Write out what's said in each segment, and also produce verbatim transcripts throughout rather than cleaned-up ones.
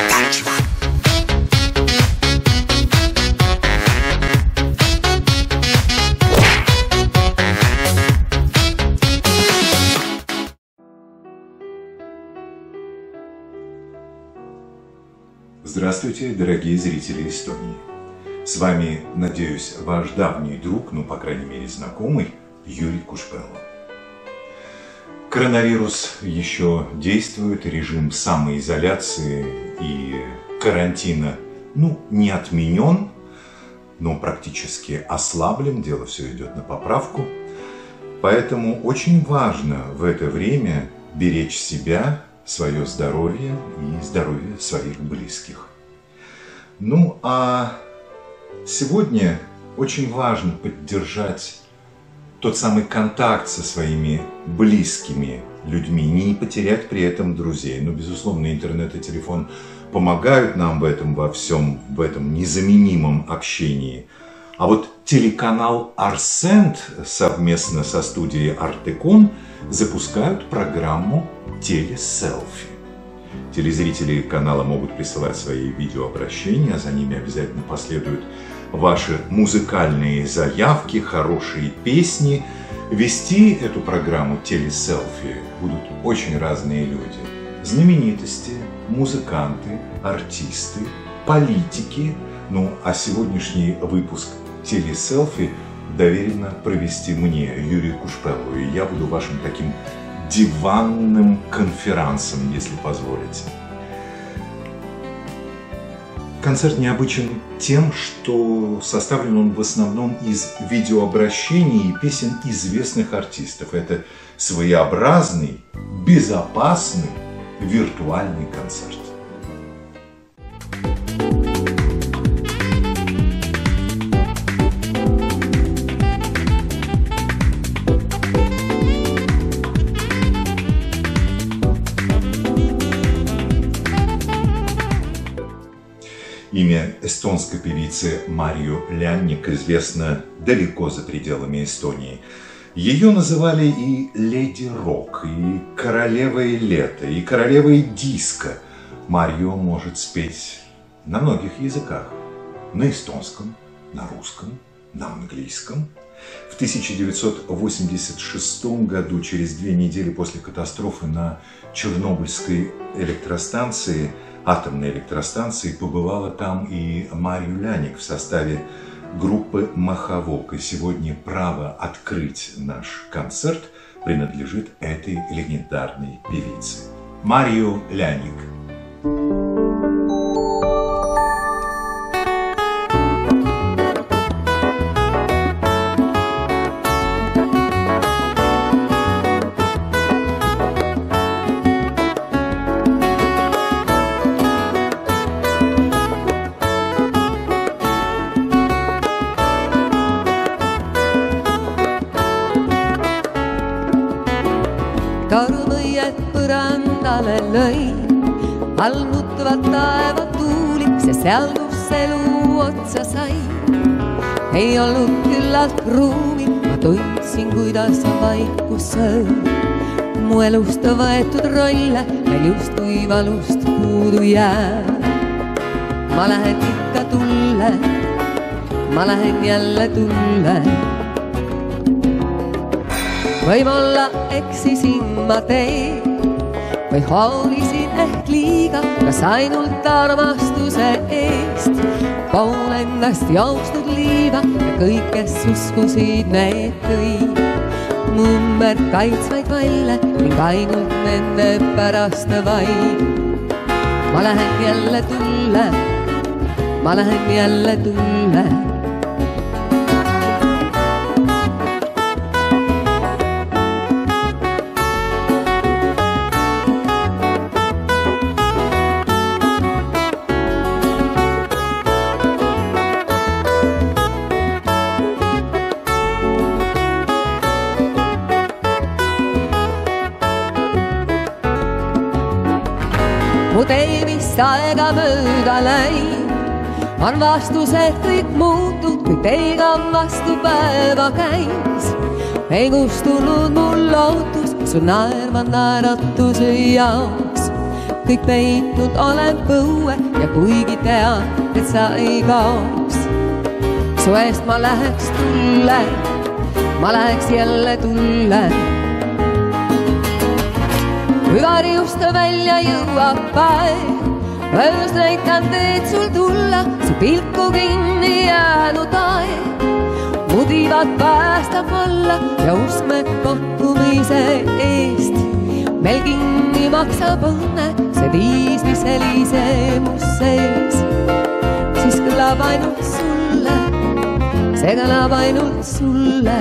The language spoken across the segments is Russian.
Здравствуйте, дорогие зрители Эстонии! С вами, надеюсь, ваш давний друг, ну, по крайней мере, знакомый, Юрий Кушпелло. Коронавирус еще действует, режим самоизоляции и карантина, ну, не отменен, но практически ослаблен, дело все идет на поправку. Поэтому очень важно в это время беречь себя, свое здоровье и здоровье своих близких. Ну, а сегодня очень важно поддержать тот самый контакт со своими близкими людьми, не потерять при этом друзей. Ну, безусловно, интернет и телефон помогают нам в этом во всем, в этом незаменимом общении. А вот телеканал Арсент совместно со студией Артекон запускают программу «Телеселфи». Телезрители канала могут присылать свои видеообращения, а за ними обязательно последуют ваши музыкальные заявки, хорошие песни. Вести эту программу «Телеселфи» будут очень разные люди. Знаменитости, музыканты, артисты, политики. Ну, а сегодняшний выпуск «Телеселфи» доверено провести мне, Юрию Кушпеллу, и я буду вашим таким диванным конферансом, если позволите. Концерт необычен тем, что составлен он в основном из видеообращений и песен известных артистов. Это своеобразный, безопасный, виртуальный концерт. Имя эстонской певицы Марju Lännik известно далеко за пределами Эстонии. Ее называли и леди рок, и королевой лета, и королевой диско. Марju может спеть на многих языках. На эстонском, на русском, на английском. В тысяча девятьсот восемьдесят шестом году, через две недели после катастрофы на Чернобыльской электростанции, атомной электростанции, побывала там и Марju Lännik в составе группы «Маховок». И сегодня право открыть наш концерт принадлежит этой легендарной певице. Марju Lännik. Karmõied põrandale lõi, allutavad taeva tuulik, see seal, kus elu otsa sai. Ei olnud küllalt ruumi, ma tundsin, kuidas vaikus sööb. Mu elust võetud rolle meil justkui valust puudu jääb. Ma lähen ikka tulle, ma lähen jälle tulle. Võib-olla eksisin ma teid või hoolisin ehk liiga, kas ainult armastuse eest. Pool endast jooksnud liiva ja kõik, kes uskusid, need tõid mu ümber kaitsvaid valle ning ainult nende pärast vaid. Ma lähen jälle tulle, ma lähen jälle tulle. Mu tee, mis aega mööda läin, on vastused kõik muutud, kui teiega vastu päeva käis. Ei kustunud mul lootus su naerva naeratuse jaoks. kõik peitnud olen põue ja kuigi tean, et sa ei kaoks, su eest ma läheks tulle, ma läheks jälle tulle. Kui varjust välja jõuab päev, öös näitan teed sul tulla, su pilku kinni jäänud aeg mudivad päästab alla ja usk me kohtumise eest. Meil kinni maksab õnne see viis, mis helisemus sees. Siis kõlab ainult sulle, see kõlab ainult sulle.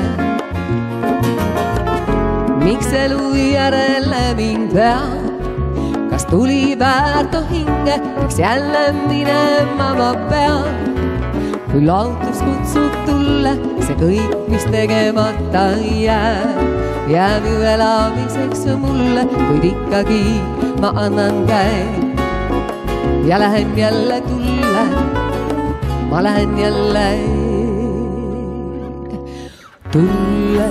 Miks elu järele mind veab? Kas tuli väärto hinge, miks jälle minema ma pean? Kui lautus kutsub tulle, see kõik, mis tegemata jääb, jääb ju elamiseks mulle, kuid ikkagi ma annan käe ja lähen jälle tulle, ma lähen jälle tulle.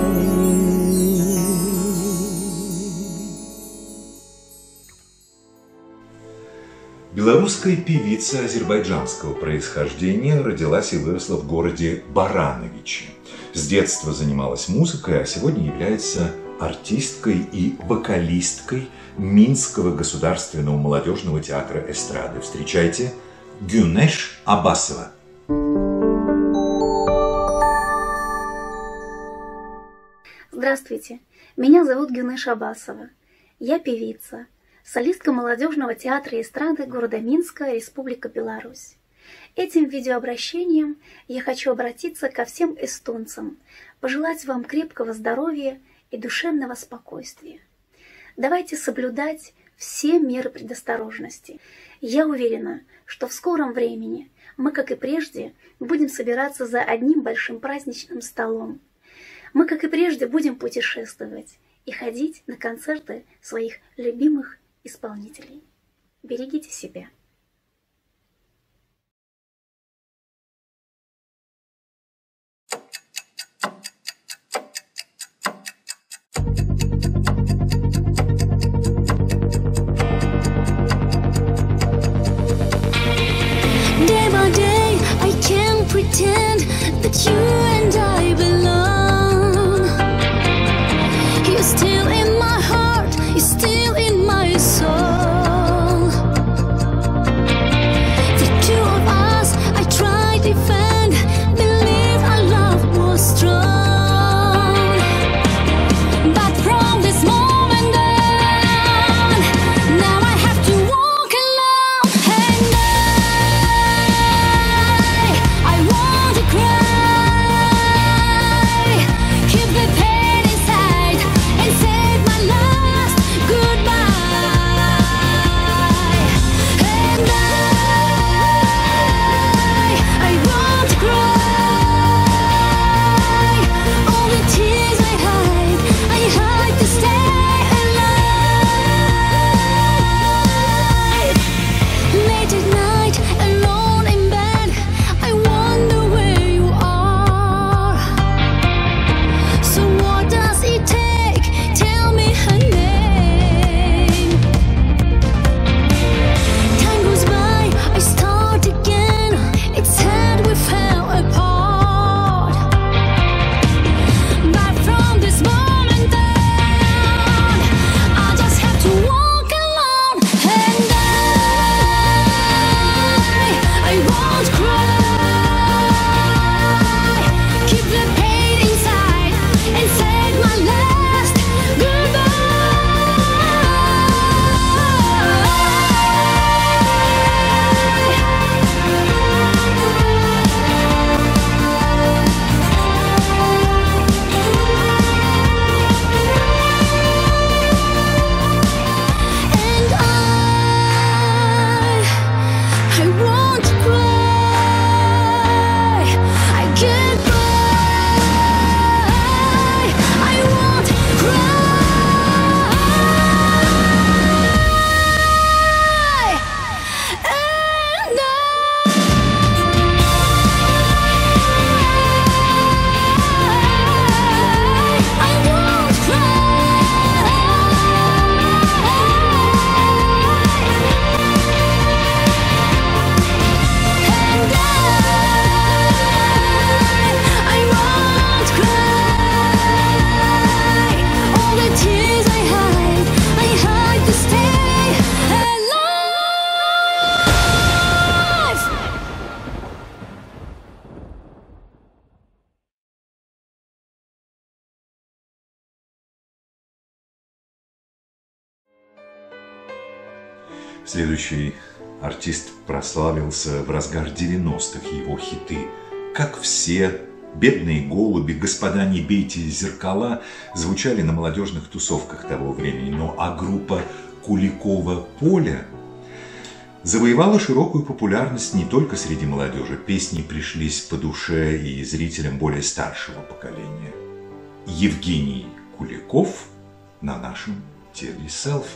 Белорусская певица азербайджанского происхождения родилась и выросла в городе Барановичи. С детства занималась музыкой, а сегодня является артисткой и вокалисткой Минского государственного молодежного театра эстрады. Встречайте, Гюнеш Аббасова. Здравствуйте, меня зовут Гюнеш Аббасова. Я певица, солистка молодежного театра эстрады города Минска, Республика Беларусь. Этим видеообращением я хочу обратиться ко всем эстонцам, пожелать вам крепкого здоровья и душевного спокойствия. Давайте соблюдать все меры предосторожности. Я уверена, что в скором времени мы, как и прежде, будем собираться за одним большим праздничным столом. Мы, как и прежде, будем путешествовать и ходить на концерты своих любимых исполнителей. Берегите себя. Day by day, I can't pretend that you and I belong. You're still in my heart, you're still in my soul. Следующий артист прославился в разгар девяностых. Его хиты «Как все», «Бедные голуби», «Господа, не бейте зеркала» звучали на молодежных тусовках того времени. Но а группа Куликова «Поле» завоевала широкую популярность не только среди молодежи. Песни пришлись по душе и зрителям более старшего поколения. Евгений Куликов на нашем телеселфи.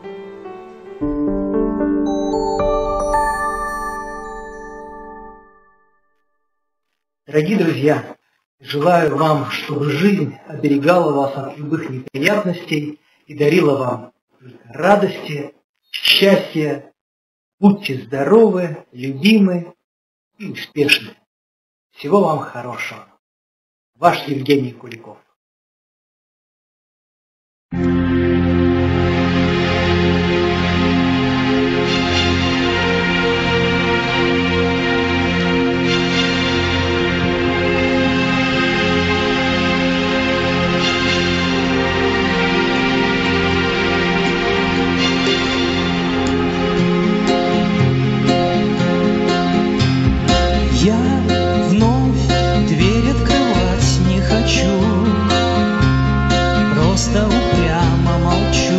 Дорогие друзья, желаю вам, чтобы жизнь оберегала вас от любых неприятностей и дарила вам радости, счастья. Будьте здоровы, любимы и успешны. Всего вам хорошего. Ваш Евгений Куликов. Просто упрямо молчу,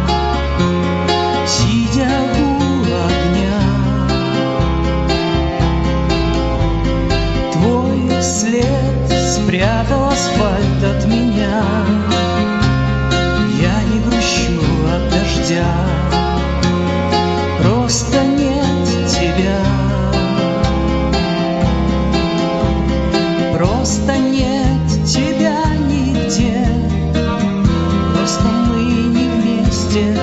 сидя у огня. Твой след спрятал асфальт от меня. Я не грущу от дождя, просто нет тебя. Просто нет тебя нигде. Просто мы не вместе.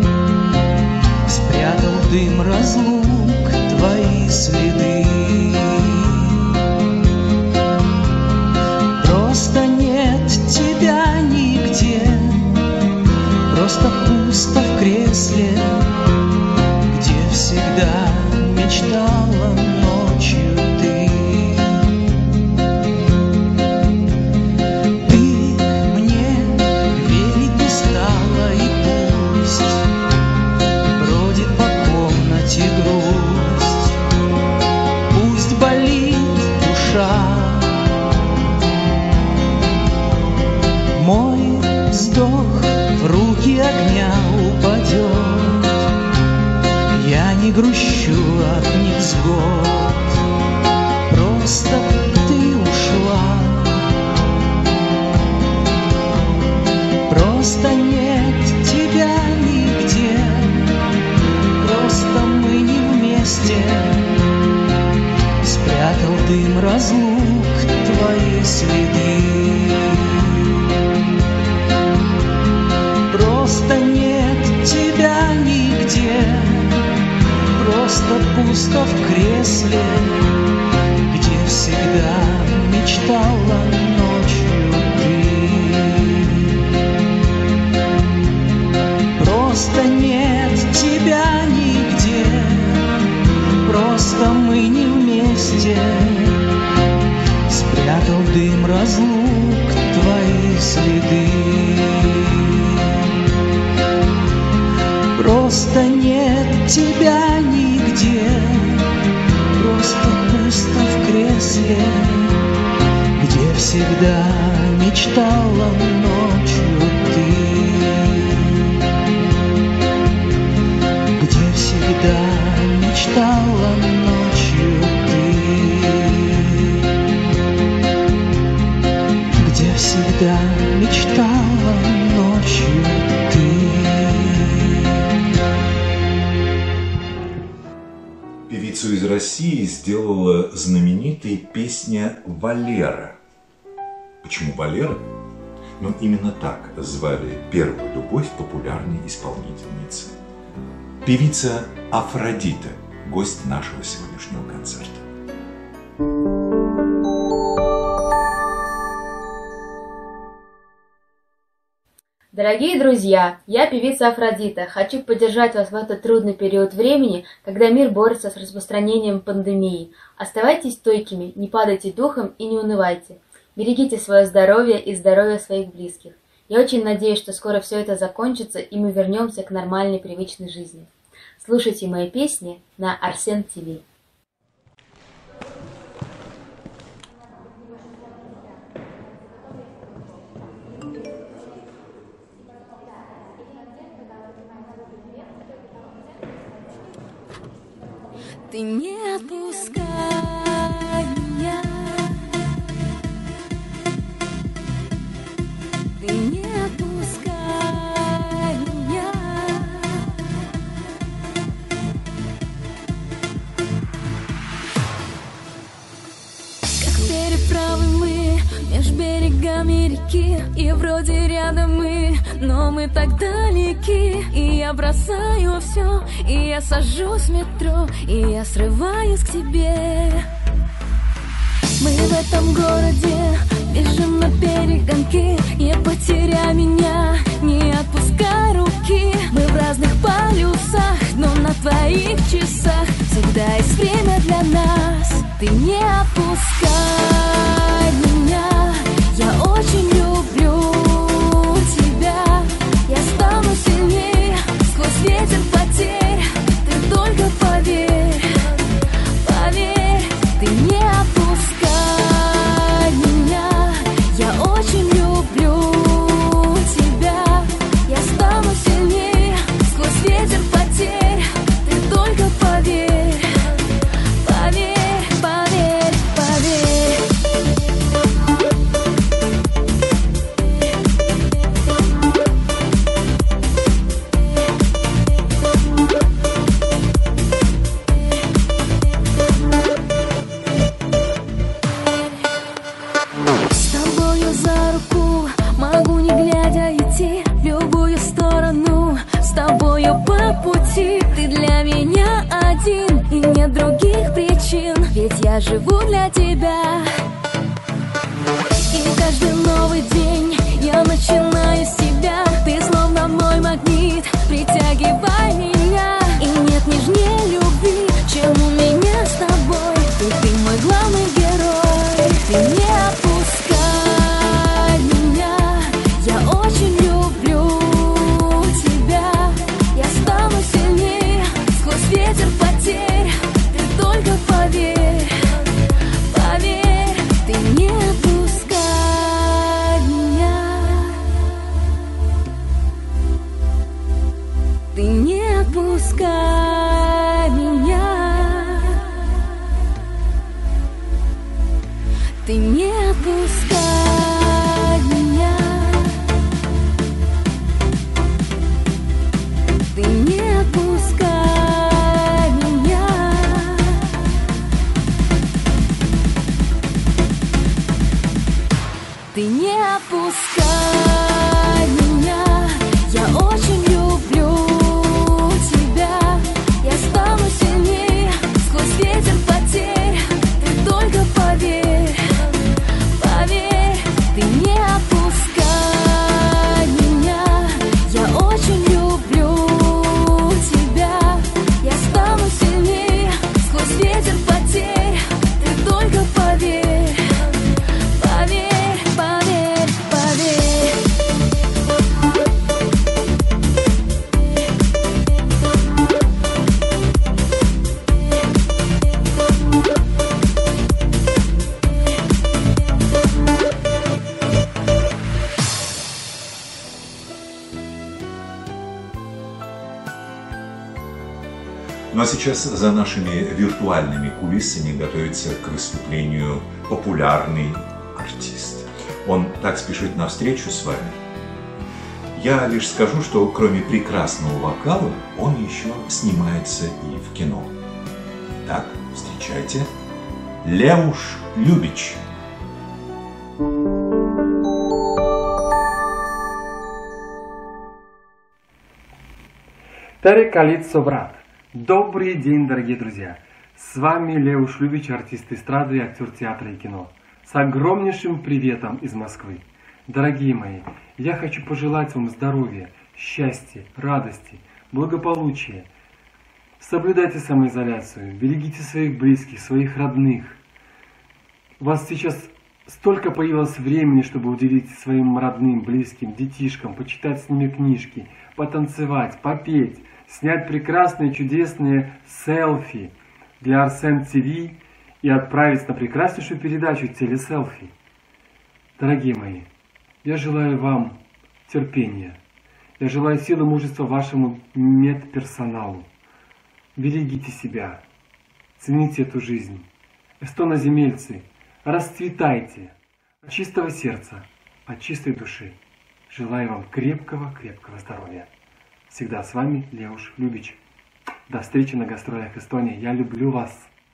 Спрятал дым разлук твои следы. Просто нет тебя нигде. Просто пусто в кресле, где всегда мечтала ночью ты. Грусть, пусть болит душа. Мой вздох в руки огня упадет. Я не грущу от невзгод, просто ты ушла. Просто нет тебя нигде. Просто мы не вместе. Спрятал дым разлук твои следы. Просто нет тебя нигде. Просто пусто в кресле, где всегда мечтала ночью ты. Просто нет тебя нигде. Просто мы не вместе. Спрятал дым разлук твои следы. Просто нет тебя нигде. Просто пусто в кресле, где всегда мечтала ночью ты. Где всегда мечтала ночью ты. Где всегда мечтала ночью ты. Певицу из России сделала знаменитой песня «Валера». Почему «Валера»? Ну, именно так звали первую любовь популярной исполнительницы. Певица Афродита, гость нашего сегодняшнего концерта. Дорогие друзья, я певица Афродита. Хочу поддержать вас в этот трудный период времени, когда мир борется с распространением пандемии. Оставайтесь стойкими, не падайте духом и не унывайте. Берегите свое здоровье и здоровье своих близких. Я очень надеюсь, что скоро все это закончится, и мы вернемся к нормальной, привычной жизни. Слушайте мои песни на Арсен ТВ. Ты не отпускай меня, ты не отпускай меня. Как переправы мы меж берегами реки, и вроде рядом мы, но мы так далеки. И я бросаю все, и я сажусь в метро, и я срываюсь к тебе. Мы в этом городе бежим на перегонки. Не потеряй меня, не отпускай руки. Мы в разных полюсах, но на твоих часах всегда есть время для нас. Ты не отпускай меня, я очень люблю тебя. Я стану сильнее сквозь ветер потерь. Ты только поверь, поверь. Ты не отпускай меня, я очень люблю тебя. Я стану сильнее сквозь ветер потерь. Ты только поверь, поверь, поверь, поверь. С тобою за руку могу не глядя идти в любую сторону. С тобою по пути. Ты для меня один, и нет других причин, ведь я живу для тебя. И каждый новый день я начинаю с тебя. Ты словно мой магнит, притягивай меня. И нет нежнее любви, чем у меня с тобой. Ты, ты мой главный герой. Ты не отпускай меня, я очень люблю тебя. Я стану сильнее сквозь ветер потерь. Ты только поверь, поверь. Ты не отпускай меня, ты не отпускай меня, ты не отпускай меня, ты не отпускай меня. Ты не отпускай меня, я очень люблю тебя. Я стану сильнее сквозь ветер потерь. Ты только поверь, поверь. Ты не отпускай меня, я очень люблю тебя. Я стану сильнее сквозь ветер потерь. Ты только поверь, поверь, поверь, поверь. Ну а сейчас за нашими виртуальными кулисами готовится к выступлению популярный артист. Он так спешит навстречу с вами. Я лишь скажу, что кроме прекрасного вокала, он еще снимается и в кино. Итак, встречайте, Леуш Любич. Таре Калицо, брат. Добрый день, дорогие друзья! С вами Леуш Любич, артист эстрады и актер театра и кино. С огромнейшим приветом из Москвы. Дорогие мои, я хочу пожелать вам здоровья, счастья, радости, благополучия. Соблюдайте самоизоляцию, берегите своих близких, своих родных. У вас сейчас столько появилось времени, чтобы уделить своим родным, близким, детишкам, почитать с ними книжки, потанцевать, попеть. снять прекрасные, чудесные селфи для Арсен ТВ и отправить на прекраснейшую передачу телеселфи. Дорогие мои, я желаю вам терпения. Я желаю силы и мужества вашему медперсоналу. Берегите себя. Цените эту жизнь. Эстоноземельцы, расцветайте от чистого сердца, от чистой души. Желаю вам крепкого-крепкого здоровья. Всегда с вами Леуш Любич. До встречи на гастролях Эстонии. Я люблю вас.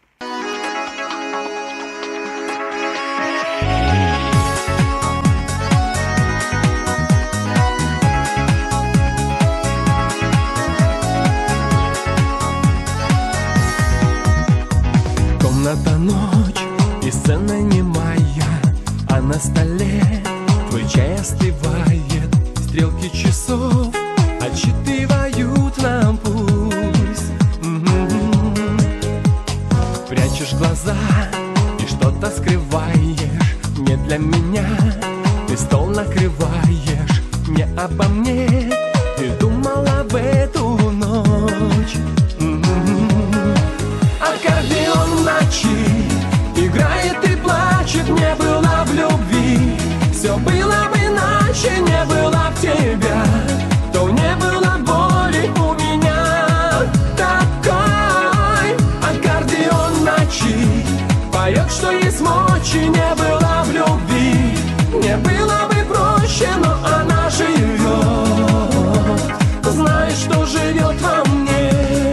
Комната ночь и сцена немая, а на столе твой чай остывает. Стрелки часов отсчитывают нам пульс. М-м-м. Прячешь глаза и что-то скрываешь. Не для меня ты стол накрываешь. Не обо мне ты думал об эту ночь. М-м-м. Аккордеон в ночи играет и плачет. Не было в любви, все было бы иначе. Не было б тебя, то не было боли у меня. Такой аккордеон в ночи поет, что есть мочи. Не было в любви, не было бы проще, но она живет. Знаешь, что живет во мне.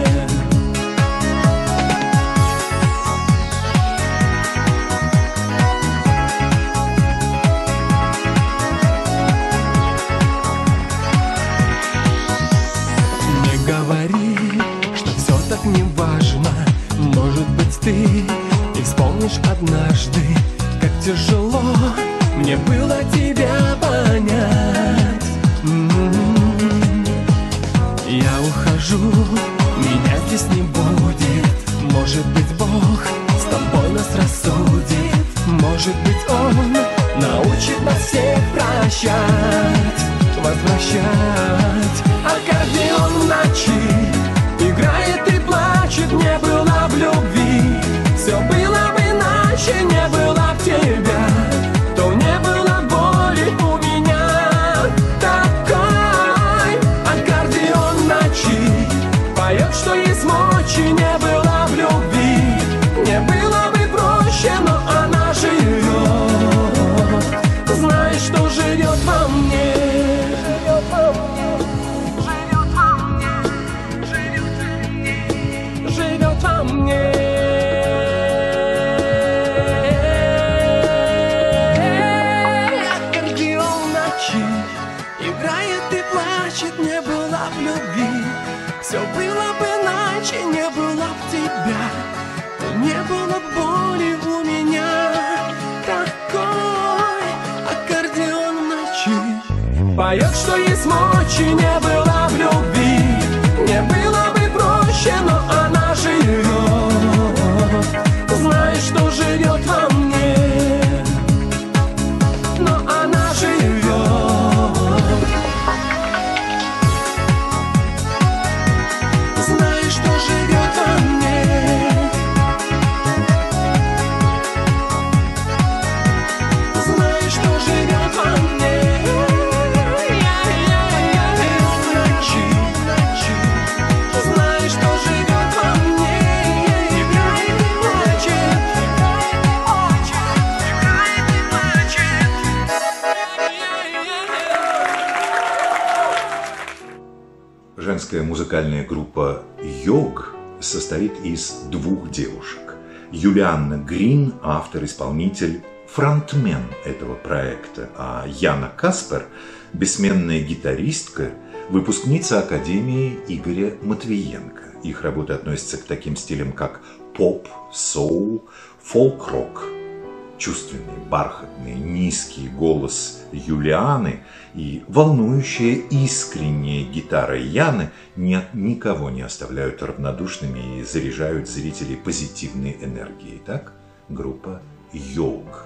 Не важно, может быть, ты и вспомнишь однажды, как тяжело мне было тебя понять. М-м-м. Я ухожу, меня здесь не будет. Может быть, Бог с тобой нас рассудит. Может быть, Он научит нас всех прощать, возвращать. Аккордеон в ночи играет и плачет. Не было в любви, все было бы иначе. Не было б тебя, то не было боли у меня. Такой аккордеон в ночи поет, что есть мочи. Не было в любви, не было бы проще, но она живет. Знаешь, что живет во мне. Живет во мне. Живет во мне. Аккордеон в ночи играет и плачет. Не было в любви, все было бы иначе. Не было б тебя, не было б боли у меня. Такой аккордеон в ночи поет, что есть мочи. Не было в любви, не было бы проще, но она живет. Знаешь, что живет во мне, но она живет. Знаешь, что живет во мне. Знаешь, что живет во мне. Знаешь, что живет во мне. Играет и плачет. Играет и плачет. Женская музыкальная группа «Йог» состоит из двух девушек. Юлианна Грин, автор-исполнитель, фронтмен этого проекта, а Яна Каспер – бессменная гитаристка, выпускница Академии Игоря Матвиенко. Их работы относятся к таким стилям, как поп, соул, фолк-рок. Чувственный, бархатный, низкий голос Юлианы и волнующая, искренняя гитара Яны не, никого не оставляют равнодушными и заряжают зрителей позитивной энергией. Так, группа «Йог».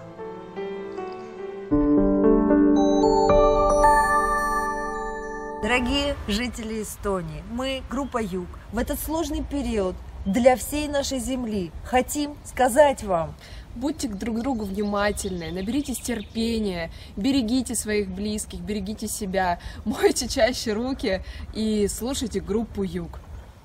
Дорогие жители Эстонии, мы, группа Юг, в этот сложный период для всей нашей земли хотим сказать вам: будьте друг к другу внимательны, наберитесь терпения, берегите своих близких, берегите себя, мойте чаще руки и слушайте группу Юг.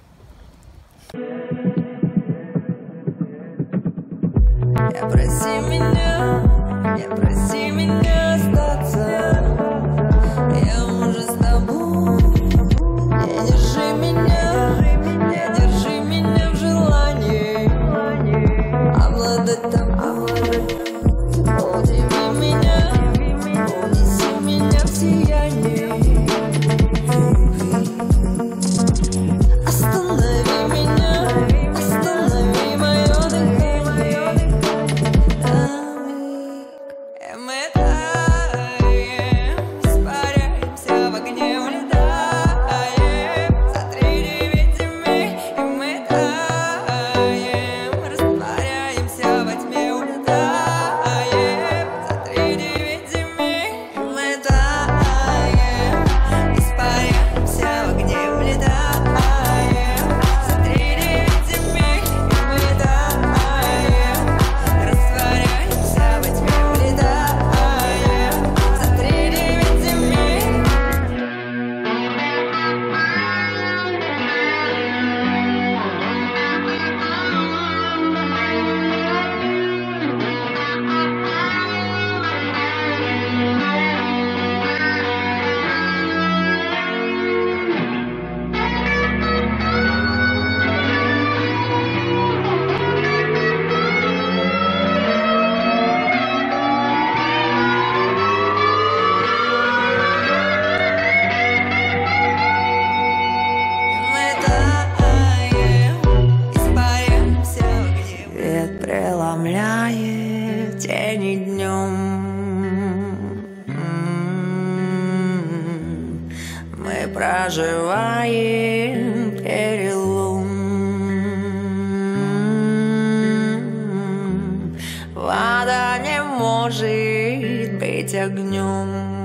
Не проси меня, не проси меня остаться. Я уже с тобой. Не держи меня, не держи меня в желании обладать тобой. Удиви меня, унеси меня в сияние. Останови меня, останови мое дыхание. И мы таем, испаряемся в огне, улетаем за три девять земель. И мы таем, растворяемся во тьме, улетаем за три девять земель. И мы таем, испаряемся в огне, улетаем за три девять земель. И мы таем, растворяемся во тьме, улетаем за три девять земель. Свет преломляет тени днем. Мы проживаем перелом. Вода не может быть огнем.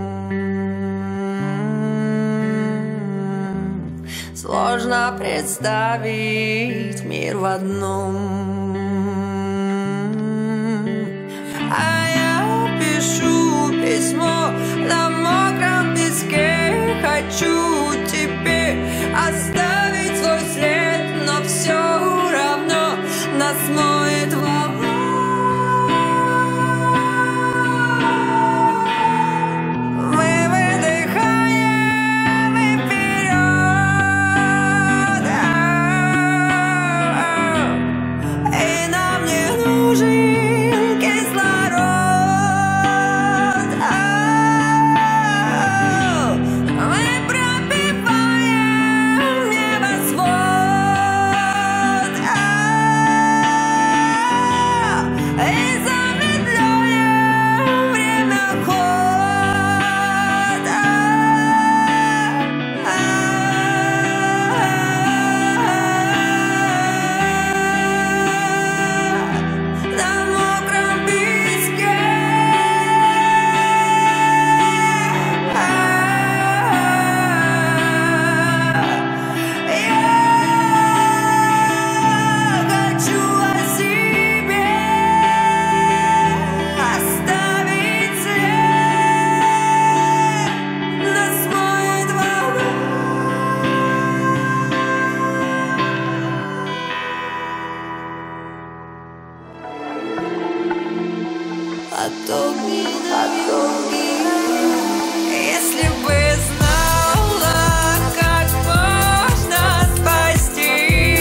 Сложно представить мир в одном. А я пишу письмо на мокром песке. Хочу теперь оставить свой след, но все равно нас смоет волна. Мы выдыхаем и вперед, и нам не нужен кислород. Мы пробиваем небосвод и замедляем времяход. На мокром песке я хочу о себе оставить след, нас смоет волна. Потоки на юге. Если бы знала, как можно спасти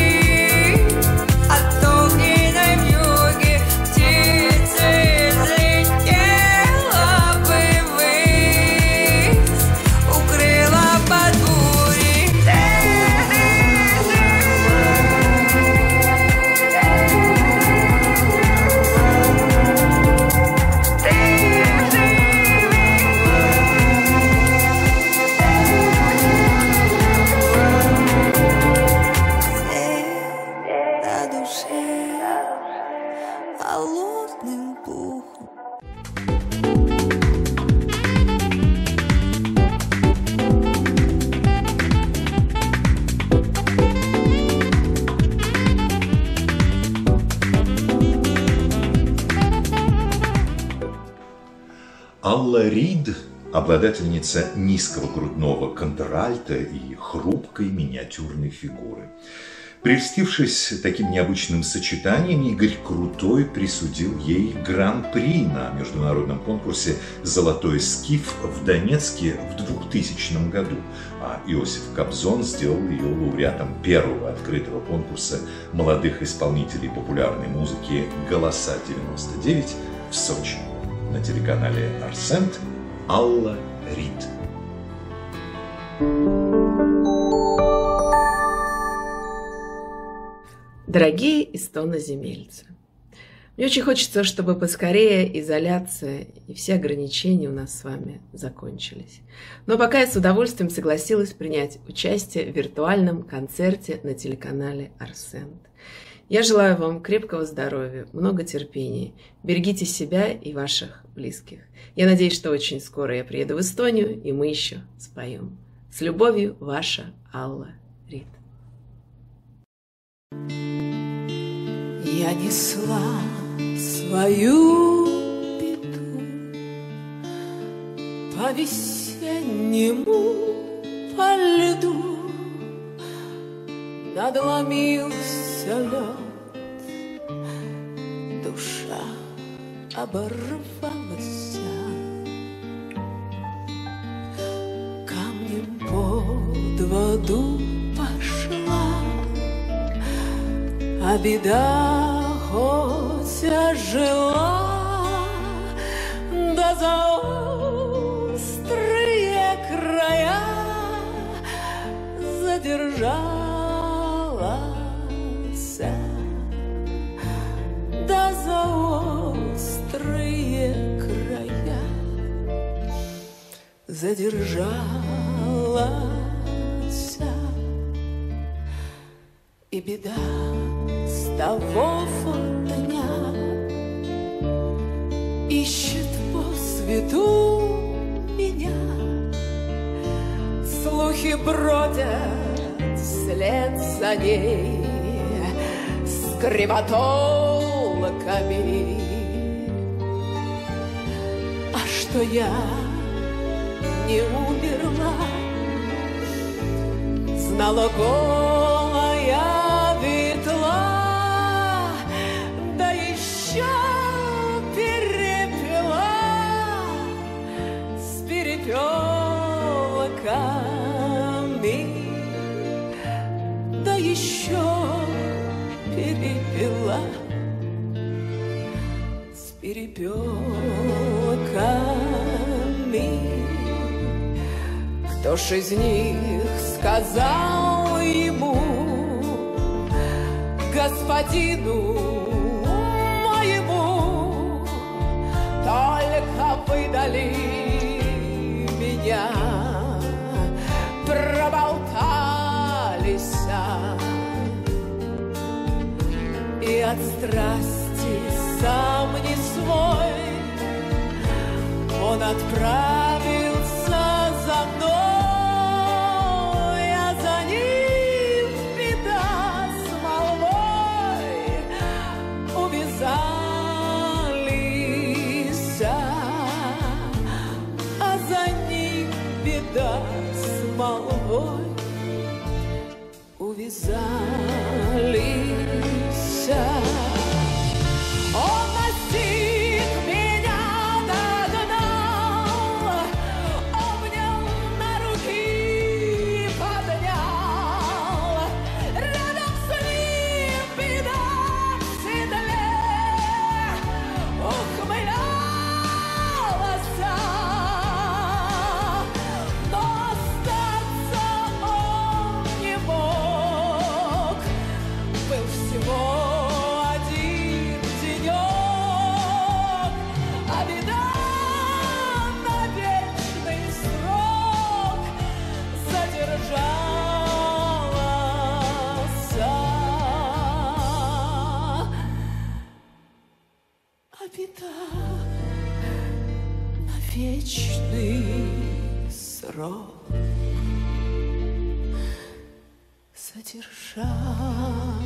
от огненной вьюги, птицы взлетела бы ввысь, укрыла под бурей. На душе холодным пухом. Алла Рид – обладательница низкого грудного контральта и хрупкой миниатюрной фигуры. Прельстившись таким необычным сочетанием, Игорь Крутой присудил ей гран-при на международном конкурсе «Золотой скиф» в Донецке в двухтысячном году, а Иосиф Кобзон сделал ее лауреатом первого открытого конкурса молодых исполнителей популярной музыки «Голоса девяносто девять» в Сочи. На телеканале «Арсент» Алла Рид. Дорогие эстоноземельцы, мне очень хочется, чтобы поскорее изоляция и все ограничения у нас с вами закончились. Но пока я с удовольствием согласилась принять участие в виртуальном концерте на телеканале «Арсент». Я желаю вам крепкого здоровья, много терпения. Берегите себя и ваших близких. Я надеюсь, что очень скоро я приеду в Эстонию, и мы еще споем. С любовью, ваша Алла Рид. Я несла свою беду по весеннему по льду, надломился лед, душа оборвалась, камнем под воду пошла, а беда хоть ожила, да за острые края задержалась, да за острые края задержалась. И беда с того дня ищет по свету меня, слухи бродят вслед за ней с кривотолками. А что я не умерла, знала голая ветла, да еще перепела с перепелками, да еще перепела с перепелками. Кто ж из них сказал ему, господину моему, только выдали меня, проболтались, и от страсти сам не свой он отправился за мной. А за ним беда с молвой увязались. Он настиг меня, догнал, обнял на руки, поднял. Рядом с ним беда в седле ухмылялась, но остаться он не мог. Был всего один денек, а беда на вечный срок задержалась, а беда на вечный срок задержалась.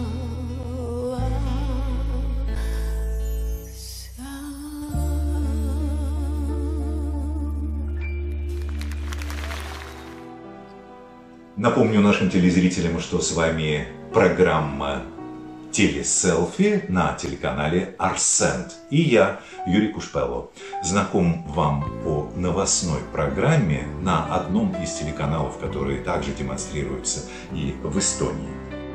Напомню нашим телезрителям, что с вами программа «Телеселфи» на телеканале «Арсент». И я, Юрий Кушпелло, знаком вам по новостной программе на одном из телеканалов, которые также демонстрируются и в Эстонии.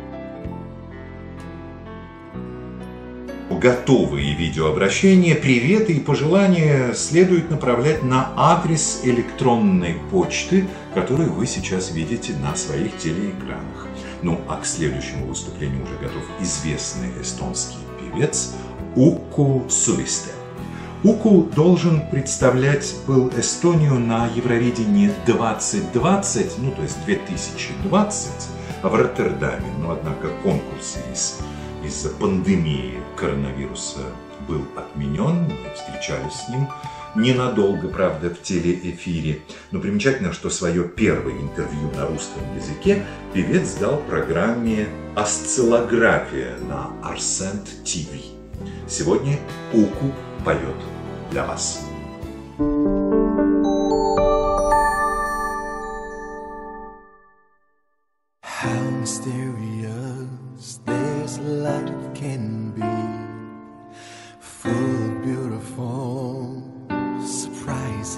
Готовые видеообращения, приветы и пожелания следует направлять на адрес электронной почты, который вы сейчас видите на своих телеэкранах. Ну а к следующему выступлению уже готов известный эстонский певец Уku Suviste. Уку должен представлять был Эстонию на Евровидении двадцать двадцать, ну то есть две тысячи двадцать, в Роттердаме, но однако конкурс из из-за пандемии коронавируса был отменен, мы встречались с ним ненадолго, правда, в телеэфире. Но примечательно, что свое первое интервью на русском языке певец дал программе «Осциллография» на Арсент ти ви. Сегодня Уку поет для вас. How mysterious this life can be, full of beautiful surprises.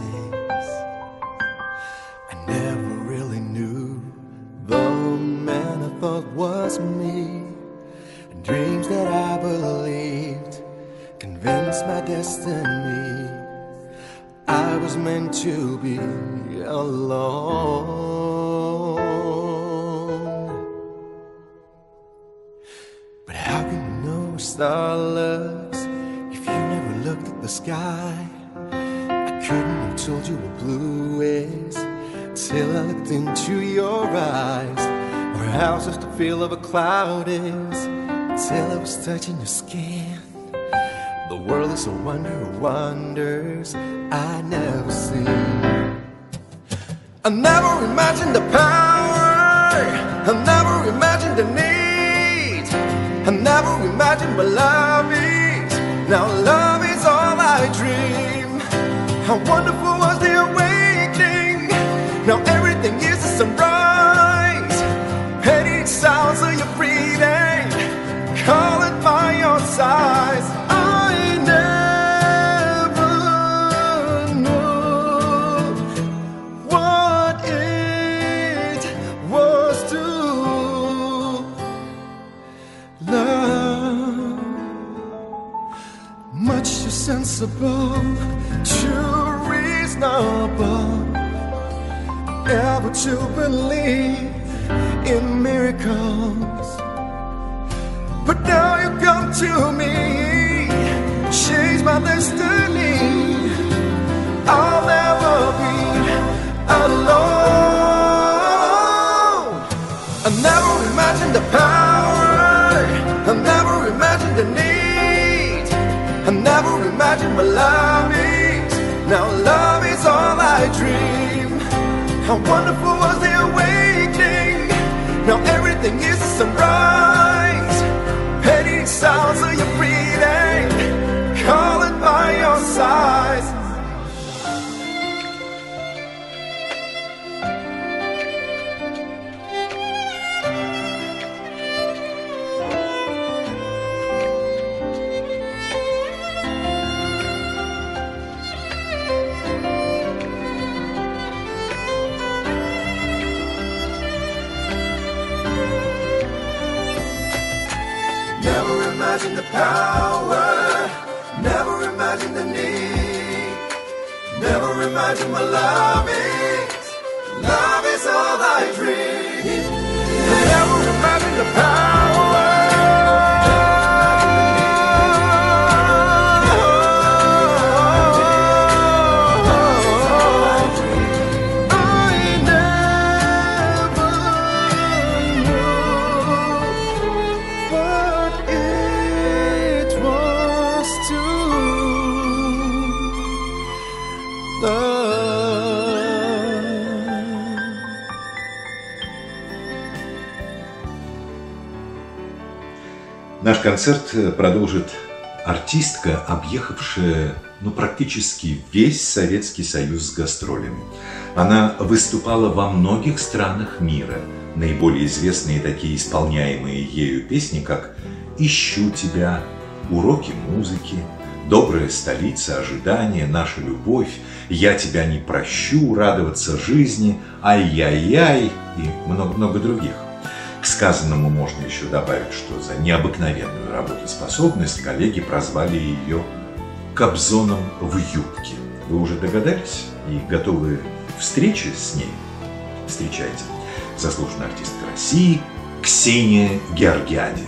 I never really knew the man I thought was me, and dreams that I believed convinced my destiny. I was meant to be alone. How can you know a star looks if you never looked at the sky? I couldn't have told you what blue is till I looked into your eyes, or how just the feel of a cloud is till I was touching your skin. The world is a wonder of wonders I never seen. I never imagined the power, I never imagined the need, I never imagined what love is. Now love is all I dream. How wonderful was the awakening. Now everything is a sunrise. And each sounds of your breathing, call it by your size. I never knew what it was to love, much too sensible, too reasonable, ever to believe in miracles. But now you come to me, change my destiny. I'll never be alone. I never imagined the power, I never imagined the need, I never imagined what love is. Now love is all I dream. How wonderful was the awakening. Now everything is a sunrise. And each sounds of your breathing, call it by your size. Imagine the power, never imagine the need, never imagine what love is. Love is all I dream. Never imagine the power. Наш концерт продолжит артистка, объехавшая ну, практически весь Советский Союз с гастролями. Она выступала во многих странах мира. Наиболее известные такие исполняемые ею песни, как «Ищу тебя», «Уроки музыки», «Добрая столица ожидания», «Наша любовь», «Я тебя не прощу», «Радоваться жизни», «Ай-яй-яй» и много-много других. К сказанному можно еще добавить, что за необыкновенную работоспособность коллеги прозвали ее «Кобзоном в юбке». Вы уже догадались и готовы к встрече с ней? Встречайте. Заслуженная артистка России Ксения Георгиади.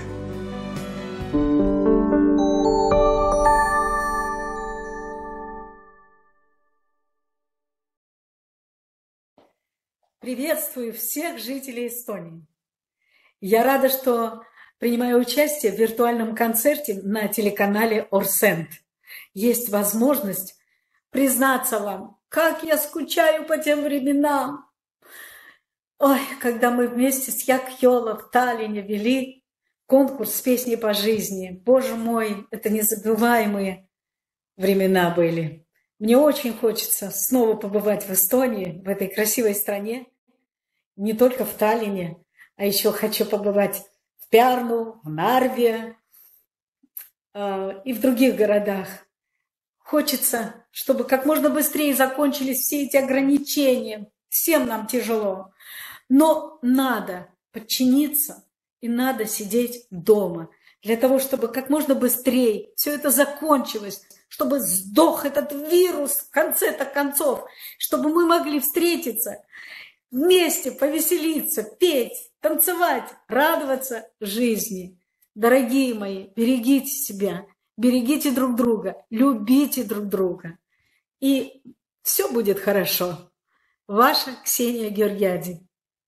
Приветствую всех жителей Эстонии. Я рада, что принимаю участие в виртуальном концерте на телеканале Орсент. Есть возможность признаться вам, как я скучаю по тем временам. Ой, когда мы вместе с Як Йола в Таллине вели конкурс «Песни по жизни». Боже мой, это незабываемые времена были. Мне очень хочется снова побывать в Эстонии, в этой красивой стране. Не только в Таллине, а еще хочу побывать в Пярну, в Нарве э, и в других городах. Хочется, чтобы как можно быстрее закончились все эти ограничения. Всем нам тяжело. Но надо подчиниться и надо сидеть дома для того, чтобы как можно быстрее все это закончилось, чтобы сдох этот вирус в конце-то концов, чтобы мы могли встретиться, вместе повеселиться, петь, танцевать, радоваться жизни. Дорогие мои, берегите себя, берегите друг друга, любите друг друга. И все будет хорошо. Ваша Ксения Георгиади.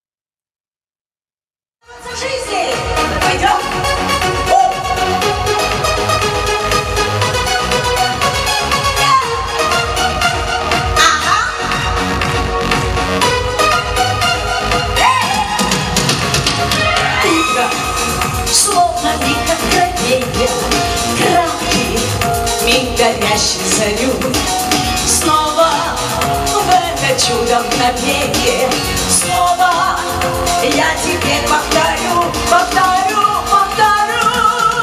Жизни! Пойдем! Словно никогда краткий миг горящий зарю. Снова в это чудо мгновенье, снова я тебе повторю, повторю, повторю.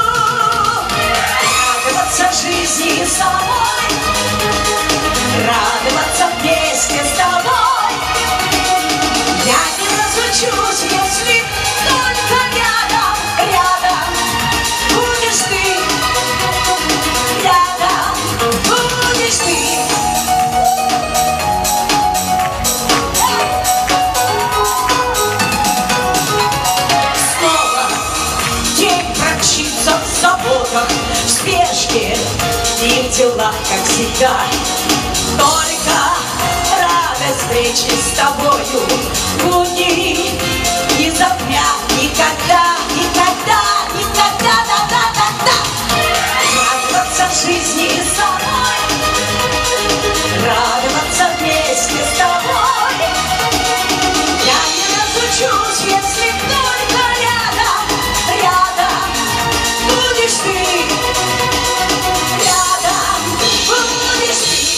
Радоваться жизни самой, радоваться вместе с тобой. Я не разлучусь, если только рядом, рядом будешь ты, рядом будешь ты. Снова день промчится в заботах, в спешке и в делах, как всегда. Только радость встречи с тобою будни не забрят никогда, никогда, никогда, да, да, да, да. Радоваться жизни самой, радоваться вместе с тобой. Я не разучусь, если только рядом, рядом будешь ты, рядом будешь ты.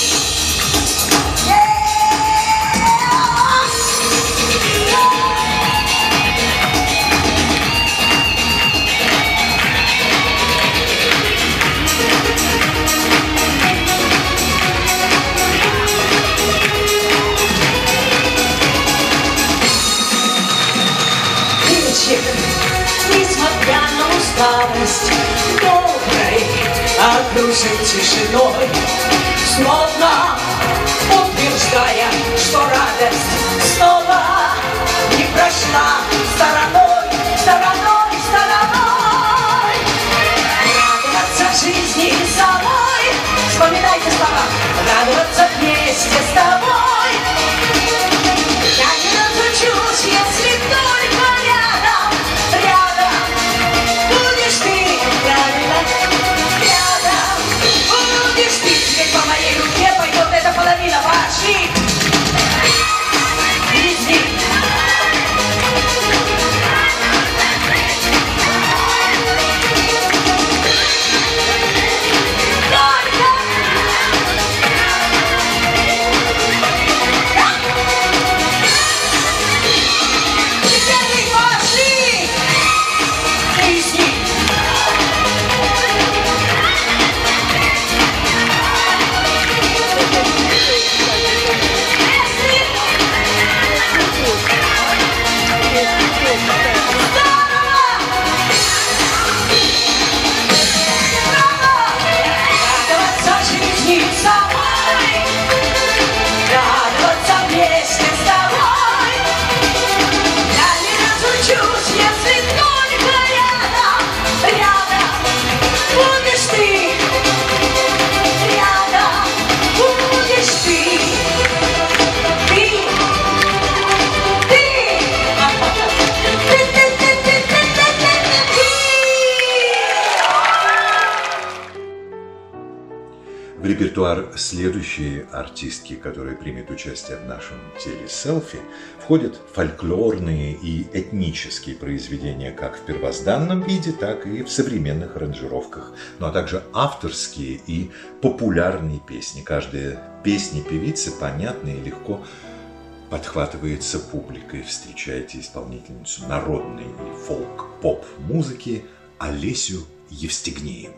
Несмотря на усталость, доброй окружит тишиной, словно утверждая, что радость снова не прошла стороной, стороной, стороной. Радоваться жизни самой, вспоминайте слова, радоваться вместе с тобой. Я не разучусь, если только рядом, рядом будешь ты, правильно, рядом будешь ты. Теперь по моей руке пойдет эта половина, пошли. В репертуар следующей артистки, которая примет участие в нашем телеселфи, входят фольклорные и этнические произведения как в первозданном виде, так и в современных аранжировках, ну а также авторские и популярные песни. Каждая песня певицы понятна и легко подхватывается публикой. Встречайте исполнительницу народной и фолк-поп-музыки Олесю Евстигнееву.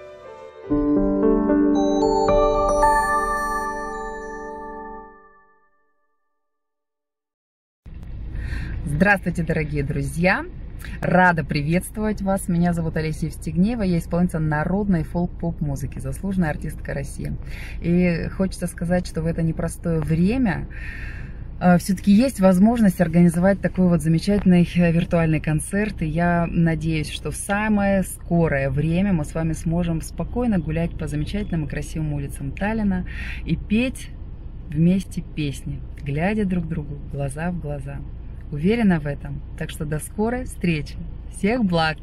Здравствуйте, дорогие друзья! Рада приветствовать вас. Меня зовут Олеся Евстигнеева, я исполнительница народной фолк-поп-музыки, заслуженная артистка России. И хочется сказать, что в это непростое время все-таки есть возможность организовать такой вот замечательный виртуальный концерт. И я надеюсь, что в самое скорое время мы с вами сможем спокойно гулять по замечательным и красивым улицам Таллина и петь вместе песни, глядя друг другу глаза в глаза. Уверена в этом. Так что до скорой встречи. Всех благ!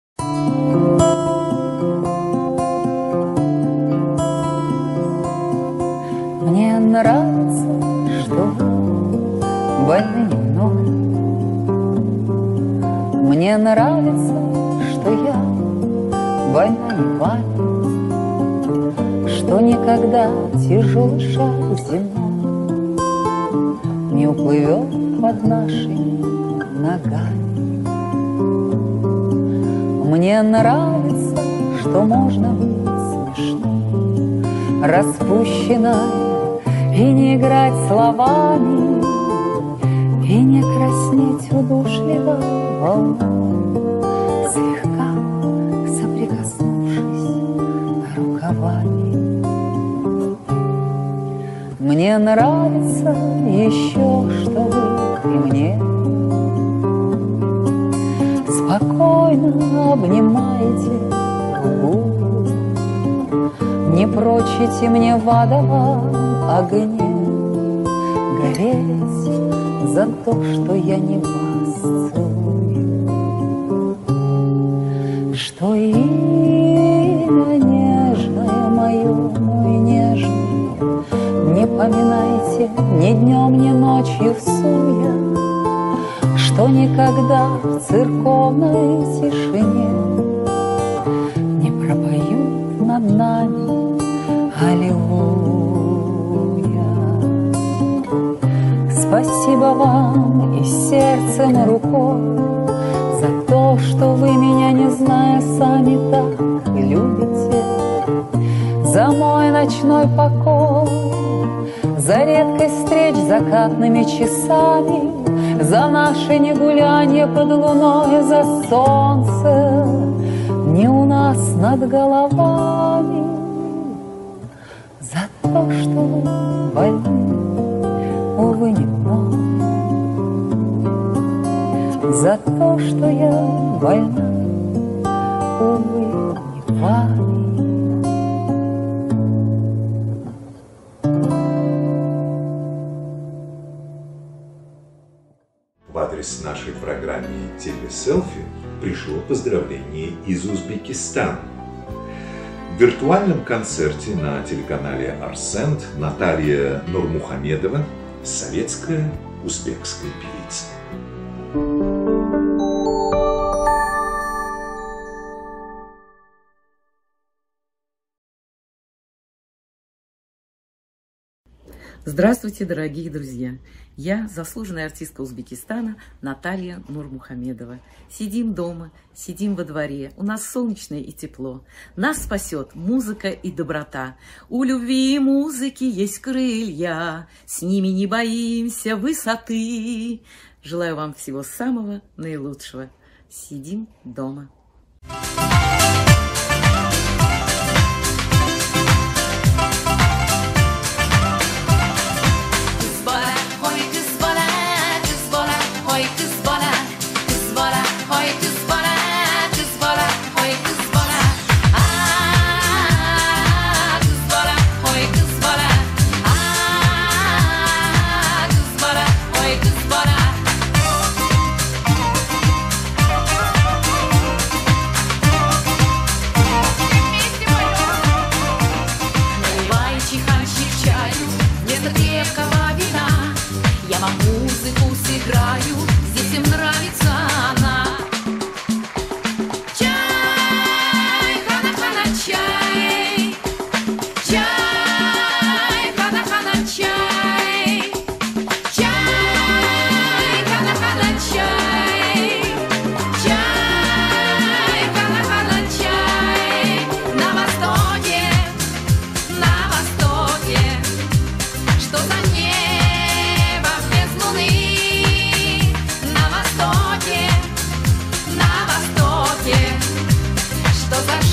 Мне нравится, что вы больны не мной. Мне нравится, что я больна не вами, что никогда тяжелый шаг земной не уплывет под нашими ногами. Мне нравится, что можно быть смешной, распущенной, и не играть словами, и не краснеть удушливо волной, слегка соприкоснувшись рукавами. Мне нравится еще, что вы и мне спокойно обнимаете губы, не прочите мне в адовом огне гореть за то, что я не вас целую, что имя нежное мое, мой нежный, не поминайте ни днем, ни ночью всуя, что никогда в церковной тишине не пропоют над нами аллилуйя. Спасибо вам и сердцем, и рукой за то, что вы меня, не зная, сами так любите, за мой ночной покой, за редкость встреч закатными часами, за наше негулянье под луной, за солнце не у нас над головами, за то, что вы больны, увы, не мной, за то, что я больна, увы, не вами. В адрес нашей программы «Телеселфи» пришло поздравление из Узбекистана. В виртуальном концерте на телеканале Арсент Наталья Нурмухамедова, советская узбекская певица. Здравствуйте, дорогие друзья! Я заслуженная артистка Узбекистана Наталья Нурмухамедова. Сидим дома, сидим во дворе, у нас солнечно и тепло. Нас спасет музыка и доброта. У любви и музыки есть крылья, с ними не боимся высоты. Желаю вам всего самого наилучшего. Сидим дома. Bye.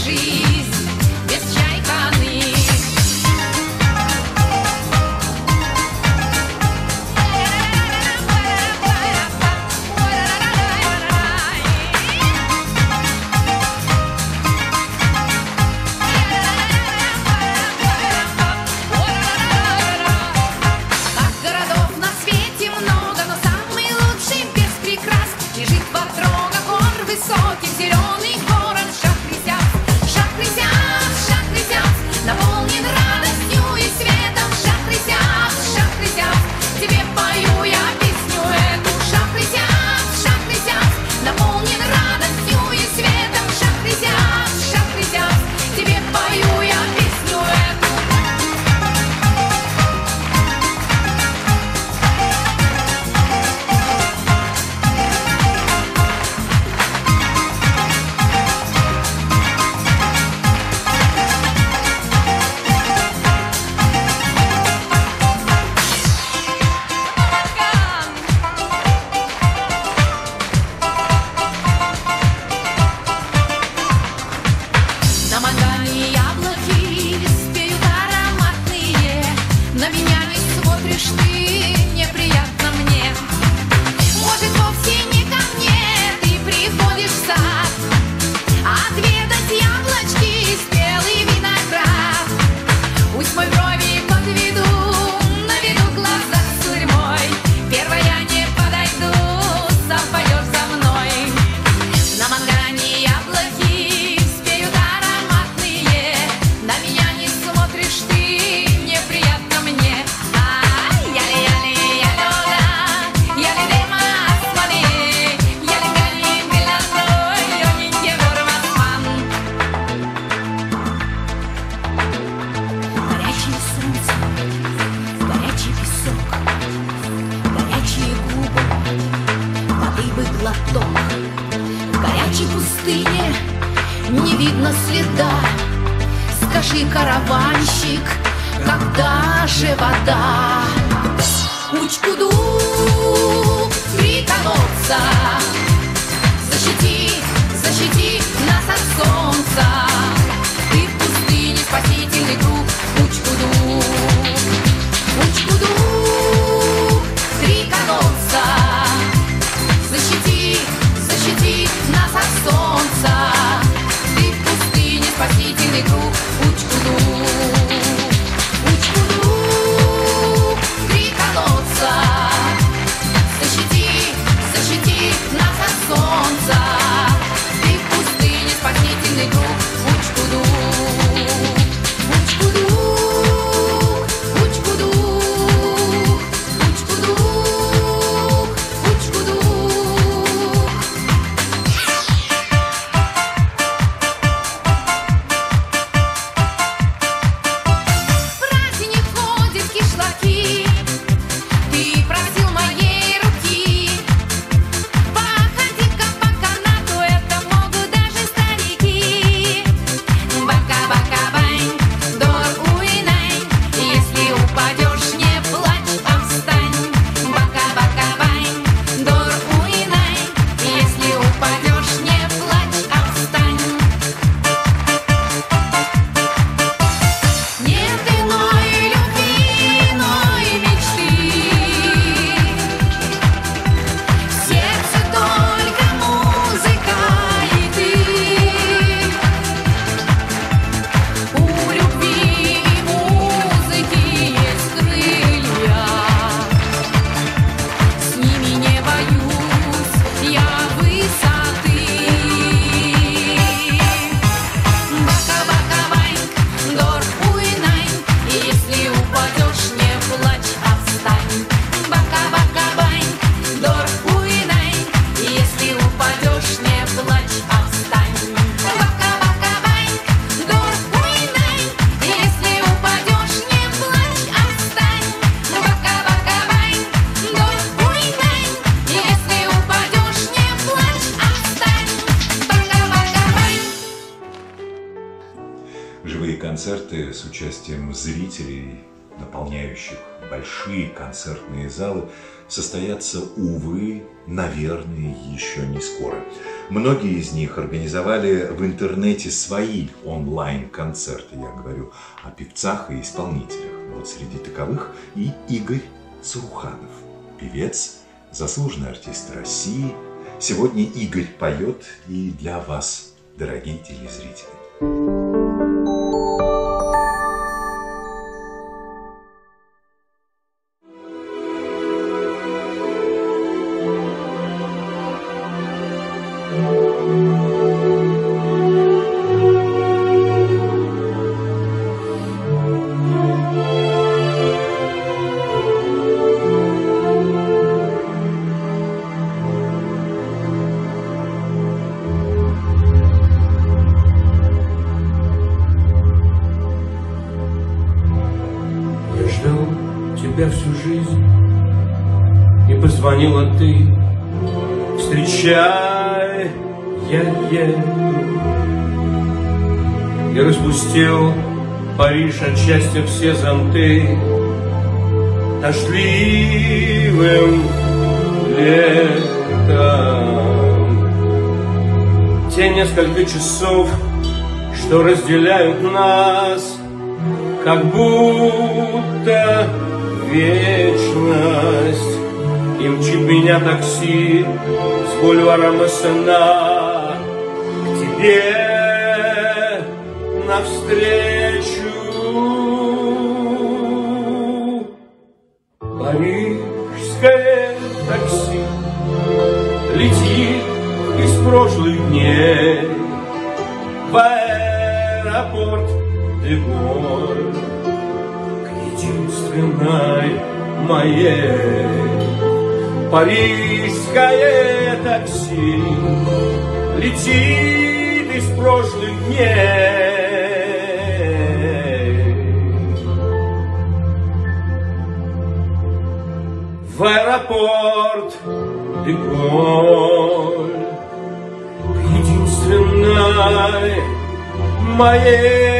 жизнь без чайканы. Высокий зеленый город Шахрисян, Шахрисян, Шахрисян, наполнен радостью и светом. Шахрисян, Шахрисян, тебе пою я песню эту. Шахрисян, Шахрисян, наполнен радостью и светом. Шахрисян, Шахрисян, тебе пою я песню эту. На мангане яблоки спеют ароматные. На меня не смотришь ты, неприятно мне. Может, вовсе не ко мне ты приходишь в сад отведать яблочки, спелый виноград. Пусть мой брови подведу, наведу глаза с сурьмой. Первая не подойду, сам пойдешь за мной. На мангане яблоки спеют ароматные. На меня не смотришь ты, неприятно мне. Ай, яли-яли, ялёда, яли-дема асмани, яли-гали, миланой, ёниньке вормасман. Горячее солнце, горячий песок, горячие губы, воды бы глоток. В горячей пустыне не видно следа. Скажи, караванщик, когда же вода? Учкуду, три колодца, защити, защити нас от солнца. Ты в пустыне спасительный друг. Учкуду, Учкуду, три колодца, защити, защити нас от солнца. Ты в пустыне спасительный друг. Учкуду, Учкуду, три колодца, защити, защити нас от солнца. Ты в пустыне спасительный друг. Учкуду, Учкуду, Учкуду, Учкуду, Учкуду. В праздник ходят кишлаки. Ты просил моей руки. Походи-ка по канату, это могут даже старики. Бака-бака-бань, дор-уинай. Если упадешь, не плачь, а встань. Бака-бака-бань, дор-уинай. Если упадешь, не плачь, а встань. Нет иной любви, иной мечты. В сердце только музыка и ты. У любви и музыки есть крылья. С ними не боюсь я высоты. Бака-бака-баньк, дор-уинай. Если упадешь, не плачь, а встань. Бака-бака-баньк, дор-уинай. Если упадешь, не плачь, а встань. Бака-бака-баньк, дор-уинай. Если упадешь, не плачь, а встань. Бака-бака-баньк, дор-уинай. Если упадешь, не плачь, а встань. Бака-бака-баньк. Живые концерты с участием зрителей, наполняющих большие концертные залы состоятся, увы, наверное, еще не скоро. Многие из них организовали в интернете свои онлайн-концерты. Я говорю о певцах и исполнителях. Вот среди таковых и Игорь Саруханов, певец, заслуженный артист России. Сегодня Игорь поет и для вас, дорогие телезрители. Тебя всю жизнь, и позвонила ты. Встречай, я еду. И распустил Париж от счастья все зонты дождливым летом. Те несколько часов, что разделяют нас, как будто вечность, и мчит меня такси с бульвара Массена к тебе навстречу. Парижское такси летит из прошлых дней в аэропорт Де-Голь, единственной моей. Парижское такси летит из прошлых дней в аэропорт Де-Голь, к единственной моей.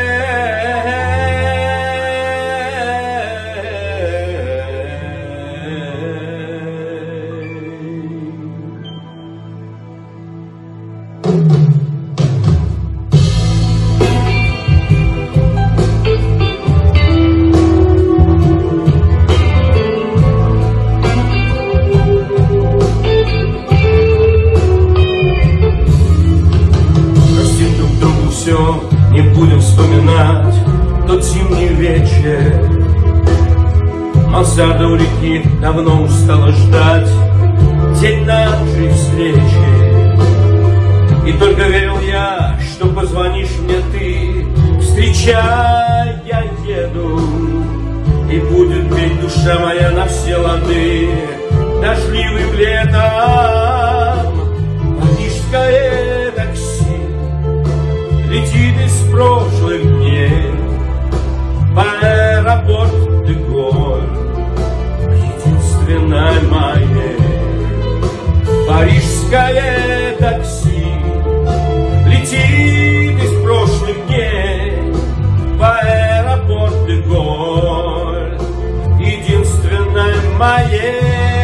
Не будем вспоминать тот зимний вечер. Мансарда у реки давно устала ждать день нашей встречи. И только верил я, что позвонишь мне ты. Встречай, я еду, и будет петь душа моя на все лады дождливым летом. Парижское такси летит из прошлых дней в аэропорт Де-Голь, единственной моей. Парижское такси летит из прошлых дней в аэропорт Де-Голь, единственной моей.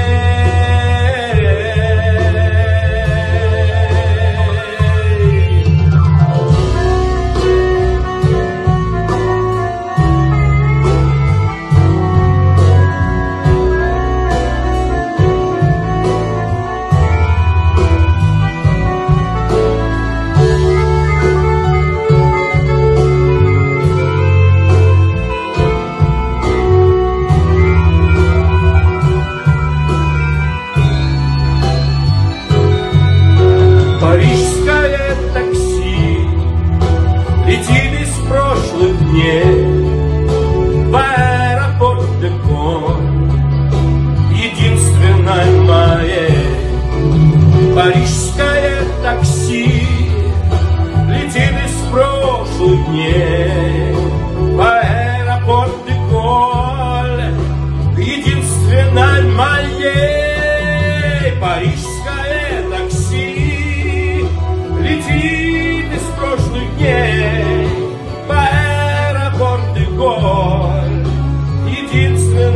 Парижское такси летит из прошлых дней в аэропорт Де-Голь, единственной моей. Парижское такси летит из прошлых дней в аэропорт Де-Голь, единственной моей. Парижское такси летит из прошлых дней в аэропорт Де-Голь, единственной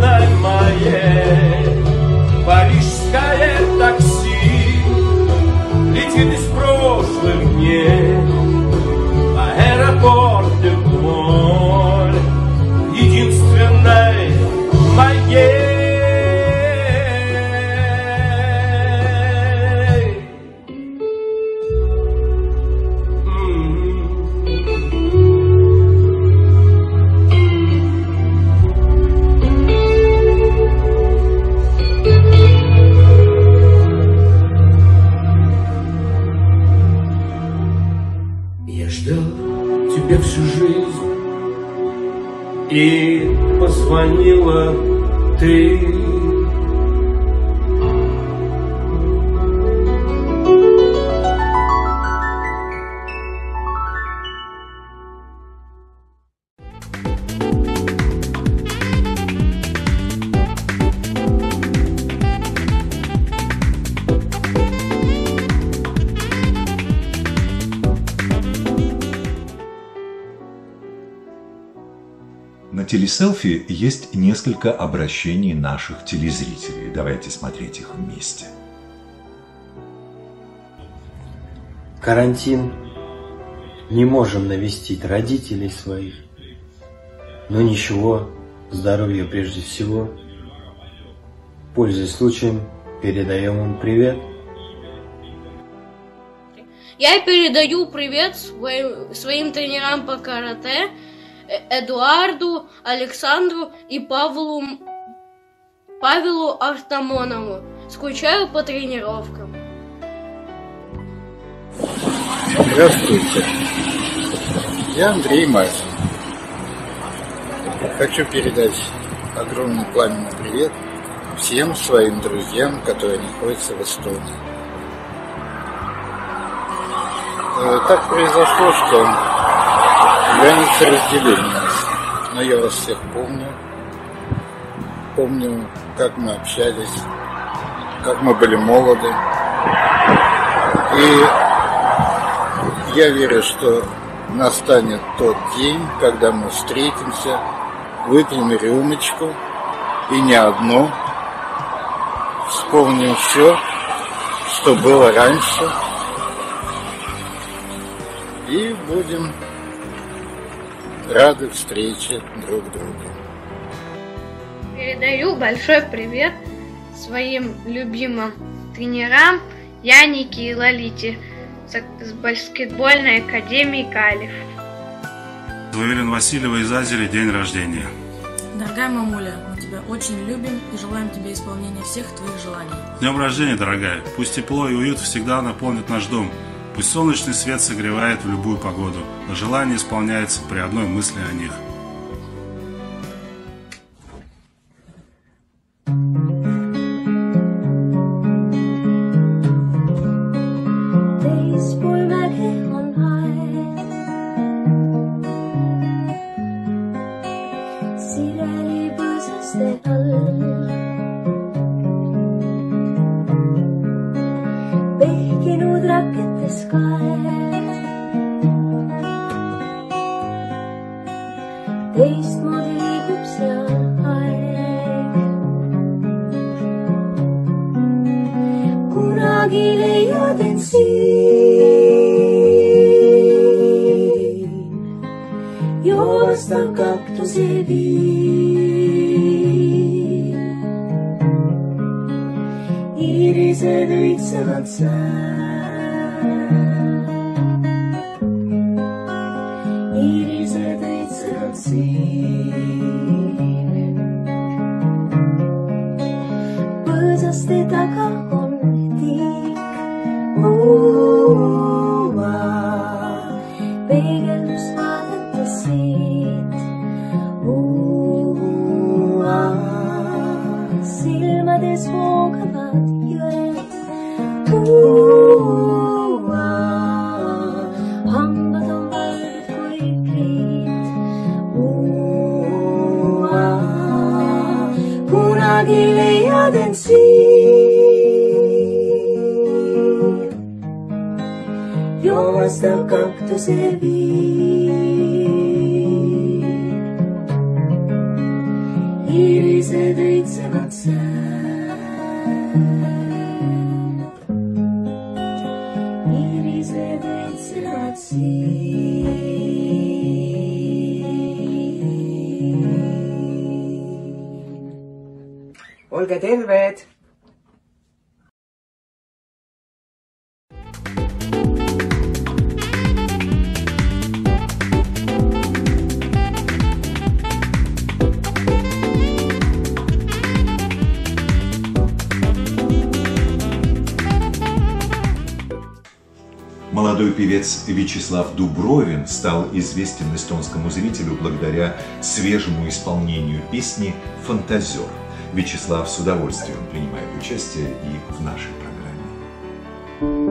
всю жизнь, и позвонила ты. На телеселфи есть несколько обращений наших телезрителей. Давайте смотреть их вместе. Карантин. Не можем навестить родителей своих. Но ничего, здоровье прежде всего. Пользуясь случаем, передаем им привет. Я передаю привет своим, своим тренерам по карате, Эдуарду, Александру и Павлу, Павелу Артамонову. Скучаю по тренировкам. Здравствуйте. Я Андрей Мазин. Хочу передать огромный пламенный привет всем своим друзьям, которые находятся в Эстонии. Так произошло, что границы разделили нас, но я вас всех помню. Помню, как мы общались, как мы были молоды. И я верю, что настанет тот день, когда мы встретимся, выпьем рюмочку, и не одну, вспомним все, что было раньше, и будем рады встрече друг друга. Передаю большой привет своим любимым тренерам Янике и Лолите с баскетбольной академии Калиф. Уверен Васильева из Азери, день рождения. Дорогая мамуля, мы тебя очень любим и желаем тебе исполнения всех твоих желаний. С днем рождения, дорогая! Пусть тепло и уют всегда наполнит наш дом. Пусть солнечный свет согревает в любую погоду, а желание исполняется при одной мысли о них. teistmoodi liigub seal aeg. kunagi leiad end siin, joostab kaktuse viin. Iirised õitsevad sääl, iirised õitsevad siin. Põõsaste taga on tiik, uua, peegeldus vaadates siit. Uua, silmades voogavad jõed. Uua, hambad on valged kui kriit. Uua, kunagi leiad end siin, joostab kaktuse viin. Iirised õitsevad sääl, iirised õitsevad siin. Olge terved! Молодой певец Вячеслав Дубровин стал известен эстонскому зрителю благодаря свежему исполнению песни «Фантазер». Вячеслав с удовольствием принимает участие и в нашей программе.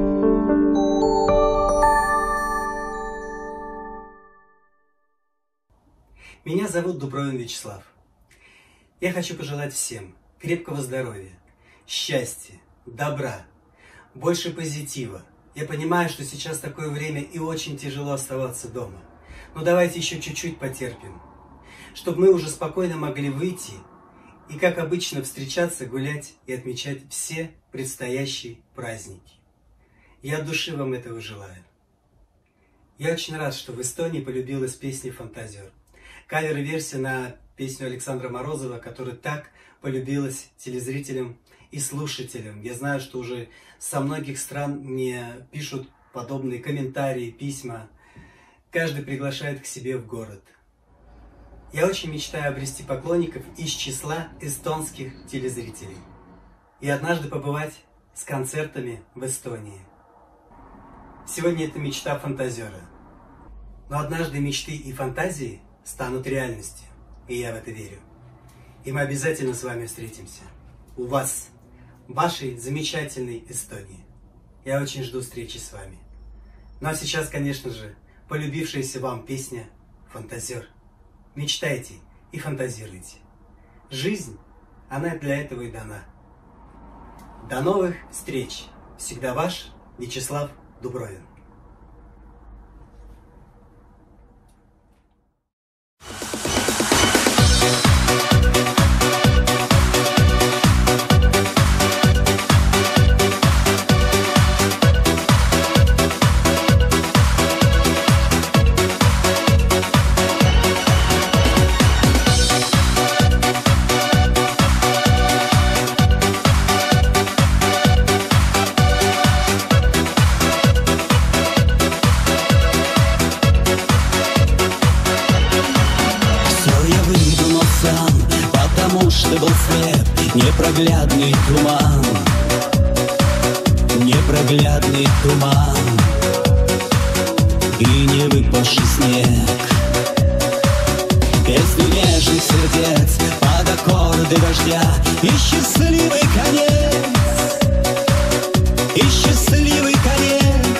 Меня зовут Дубровин Вячеслав. Я хочу пожелать всем крепкого здоровья, счастья, добра, больше позитива. Я понимаю, что сейчас такое время и очень тяжело оставаться дома. Но давайте еще чуть-чуть потерпим, чтобы мы уже спокойно могли выйти и, как обычно, встречаться, гулять и отмечать все предстоящие праздники. Я от души вам этого желаю. Я очень рад, что в Эстонии полюбилась песня «Фантазер». Кавер-версия на песню Александра Морозова, которая так полюбилась телезрителям и слушателям. Я знаю, что уже со многих стран мне пишут подобные комментарии, письма. Каждый приглашает к себе в город. Я очень мечтаю обрести поклонников из числа эстонских телезрителей и однажды побывать с концертами в Эстонии. Сегодня это мечта фантазера. Но однажды мечты и фантазии станут реальностью, и я в это верю. И мы обязательно с вами встретимся. У вас, в вашей замечательной Эстонии. Я очень жду встречи с вами. Ну а сейчас, конечно же, полюбившаяся вам песня «Фантазер». Мечтайте и фантазируйте. Жизнь, она для этого и дана. До новых встреч! Всегда ваш Вячеслав Дубровин. Что был слеп, непроглядный туман, непроглядный туман и не выпавший снег. Песню нежных сердец под аккорды дождя и счастливый конец, и счастливый конец,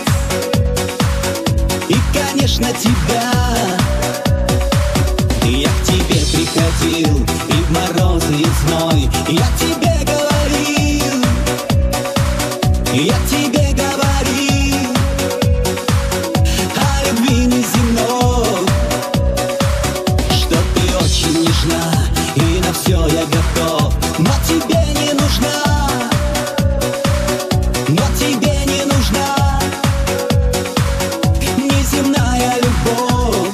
и, конечно, тебя. Я к тебе приходил и в морозы, и в зной. Я тебе говорил, я тебе говорил о любви неземной, что ты очень нежна, и на все я готов. Но тебе не нужна, но тебе не нужна неземная любовь.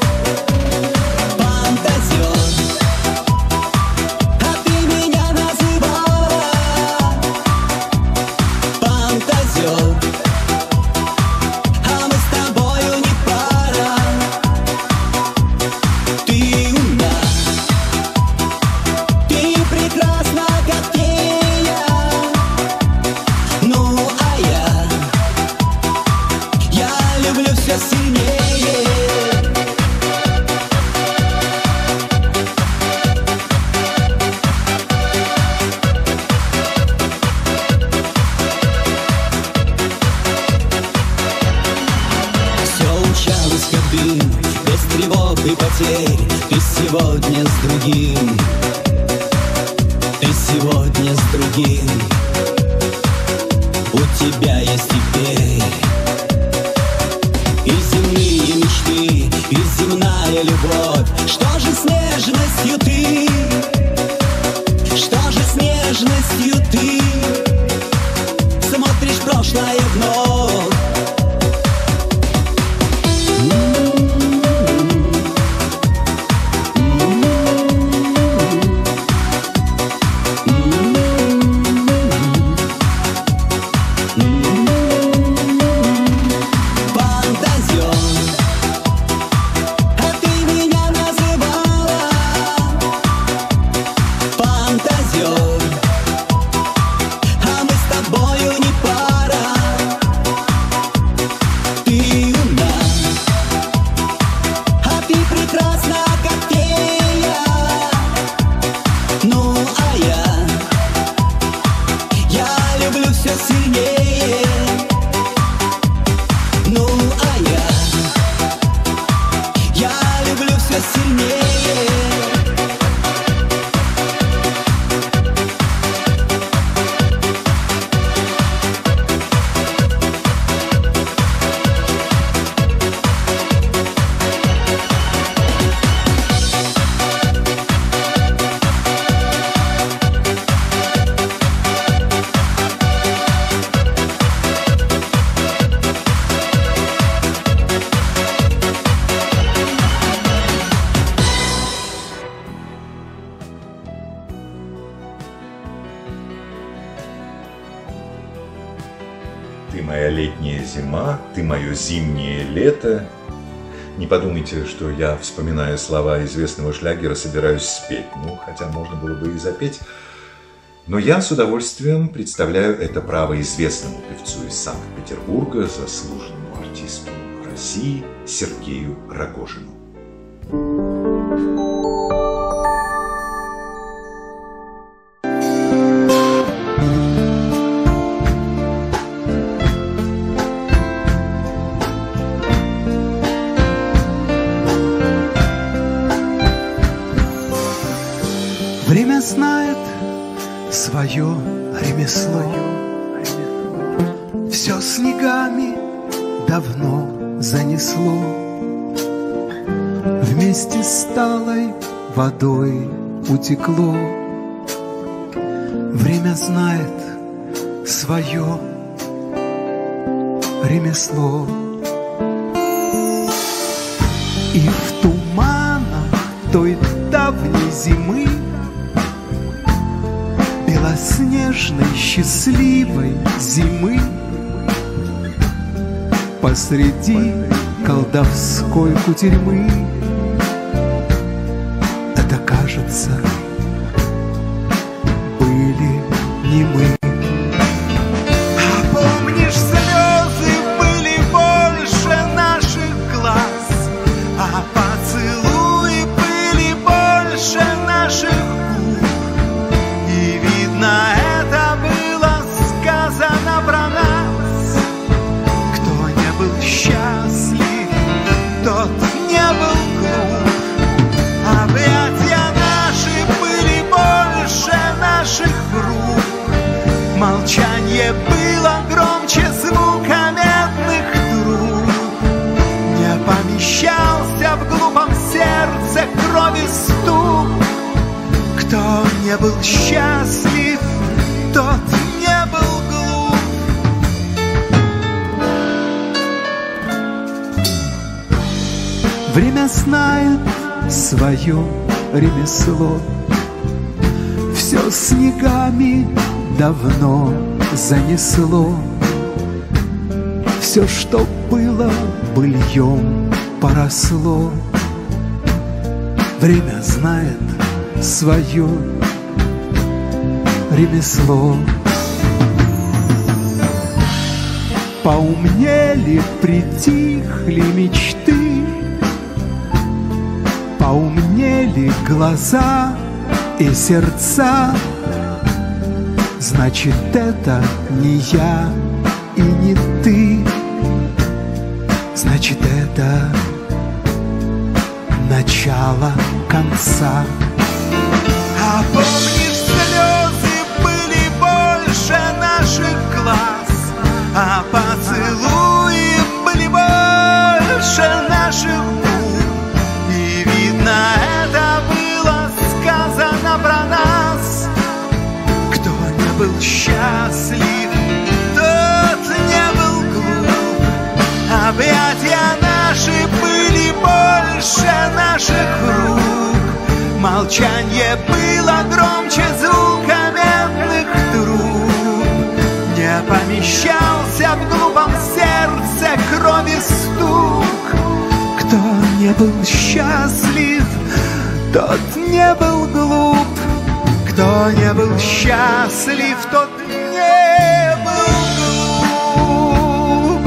Ты сегодня с другим, ты сегодня с другим. У тебя есть теперь и земные мечты, и земная любовь. Что же с нежностью ты, что же с нежностью ты смотришь в прошлое вновь? сильнее. Ты моя летняя зима, ты мое зимнее лето. Не подумайте, что я, вспоминая слова известного шлягера, собираюсь спеть. Ну, хотя можно было бы и запеть. Но я с удовольствием представляю это право известному певцу из Санкт-Петербурга, заслуженному артисту России Сергею Рогожину. Время знает свое ремесло, все снегами давно занесло, вместе с талой водой утекло. Время знает свое ремесло, и в туманах той давней зимы, белоснежной счастливой зимы, посреди колдовской кутерьмы, это, кажется, были не мы. А помнишь, слезы были больше наших глаз, а поцелуи были больше наших губ, и видно, это было сказано про нас. Кто не был счастлив, тот не был глуп. Объятия наши были больше наших рук. Молчанье было громче звука медных труб. Не помещался в глупом сердце крови стук. Кто не был счастлив, тот не был глуп. Время знает свое ремесло, все снегами давно занесло, все, что было, быльем поросло. Время знает свое ремесло. Поумнели, притихли мечты, поумнели глаза и сердца. Значит, это не я и не ты, значит, это начало конца. А помнишь, слезы были больше наших глаз, а поцелуи были больше наших губ, и видно, это было сказано про нас. Кто не был счастлив, тот не был глуп. Объятия наши были больше наших рук. Молчанье было громче звука медных труб. Не помещался в глупом сердце крови стук. Кто не был счастлив, тот не был глуп. Кто не был счастлив, тот не был глуп.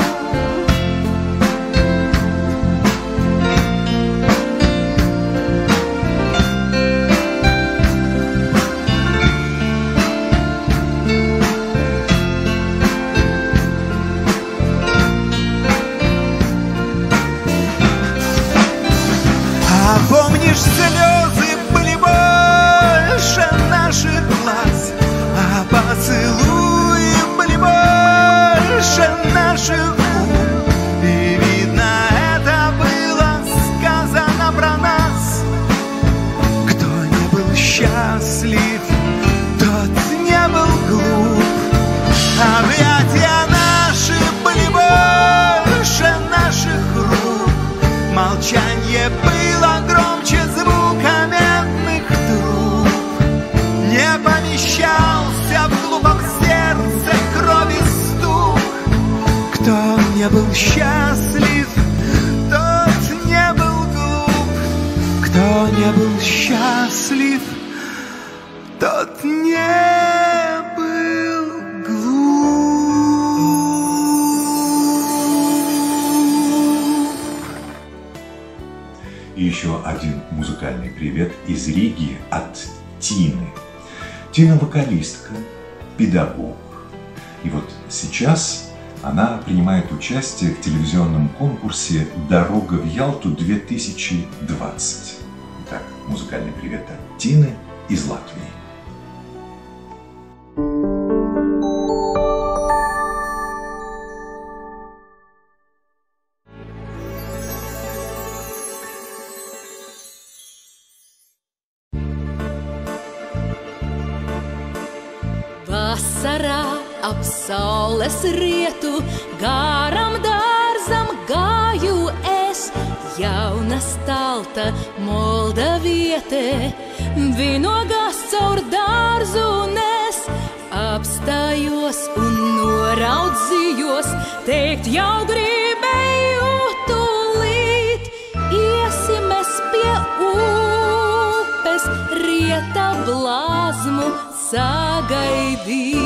А помни, лишь слезы были больше наших глаз, а поцелуи были больше наших губ. И видно, это было сказано про нас. Кто не был счастлив, тот не был глуп. Объятия наши были больше наших рук. Молчанье было громче звука медных труб. Не помещался в глупом сердце крови стук. Кто не был счастлив, тот не был глуп. Кто не был счастлив, тот не был глуп. И еще один музыкальный привет из Риги от Тины. Тина вокалистка, педагог. И вот сейчас она принимает участие в телевизионном конкурсе «Дорога в Ялту-две тысячи двадцать». Итак, музыкальный привет от Тины из Латвии. Vasarā ap saules rietu garam dārzam gāju es, jauna stalta moldaviete, vinogas caur dārzu nes, apstājos un noraudzījos, teikt jau gribēju tūlīt, iesimies pie upes, rieta blāzmu sagaidīt.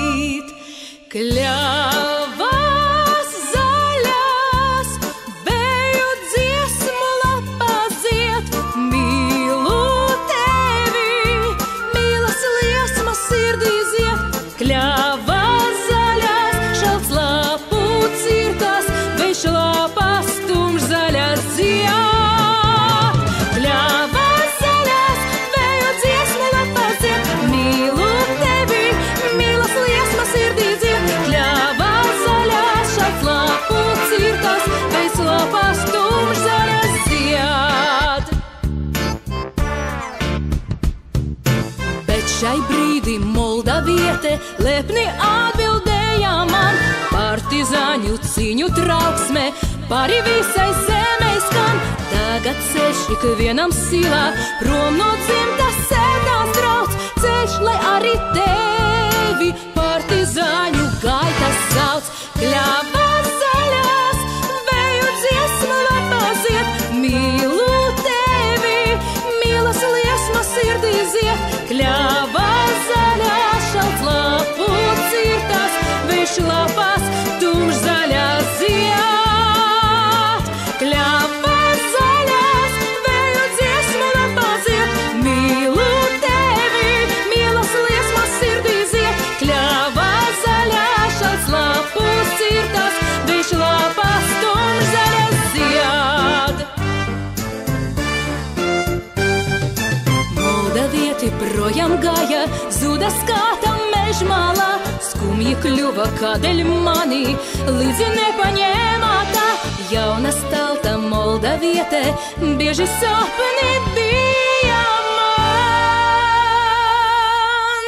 Kļavās zaļās, vēju dziesmu lapā zied, mīlu tevi, mīlas liesmas sirdī zied. Kļavās zaļās, šalts lapu cirkās, vējš lapās tumš zaļās zied. Kļavās zaļās, vēju dziesmu lapā zied, mīlu tevi, mīlas liesmas sirdī zied. Kļavās zaļās, šalts lapu cirkās, vējš lapās tumš zaļās zied. Bet šai brīdī moldaviete lepni atbildēja man, partizāņu cīņu trauksme pāri visai zemei skan. Tagad ceļš ikvienam silā, prom no dzimtas sētās drauds, ceļš, lai arī tevi partizāņu gaitas sauc. Kļavās zaļās, vēju dziesmu lapā zied, mīlu tevi, mīlas liesmas sirdī zied. Kļavās zaļās, šalts lapu cirtās, vējš lapās tumš zaļās zied. Kļavās zaļās, vēju dziesmu lapā zied, mīlu tevi, mīlas liesmas sirdī zied. Kļavās zaļās, šalts lapu cirtās, vējš lapās tumš zaļās zied. Moldavieti projām gāja, zuda skāta mežmalā, skumji kļuva kādēļ mani, līdzi nepaņēmā tā. Jauna stalta moldaviete, bieži sapni bija man.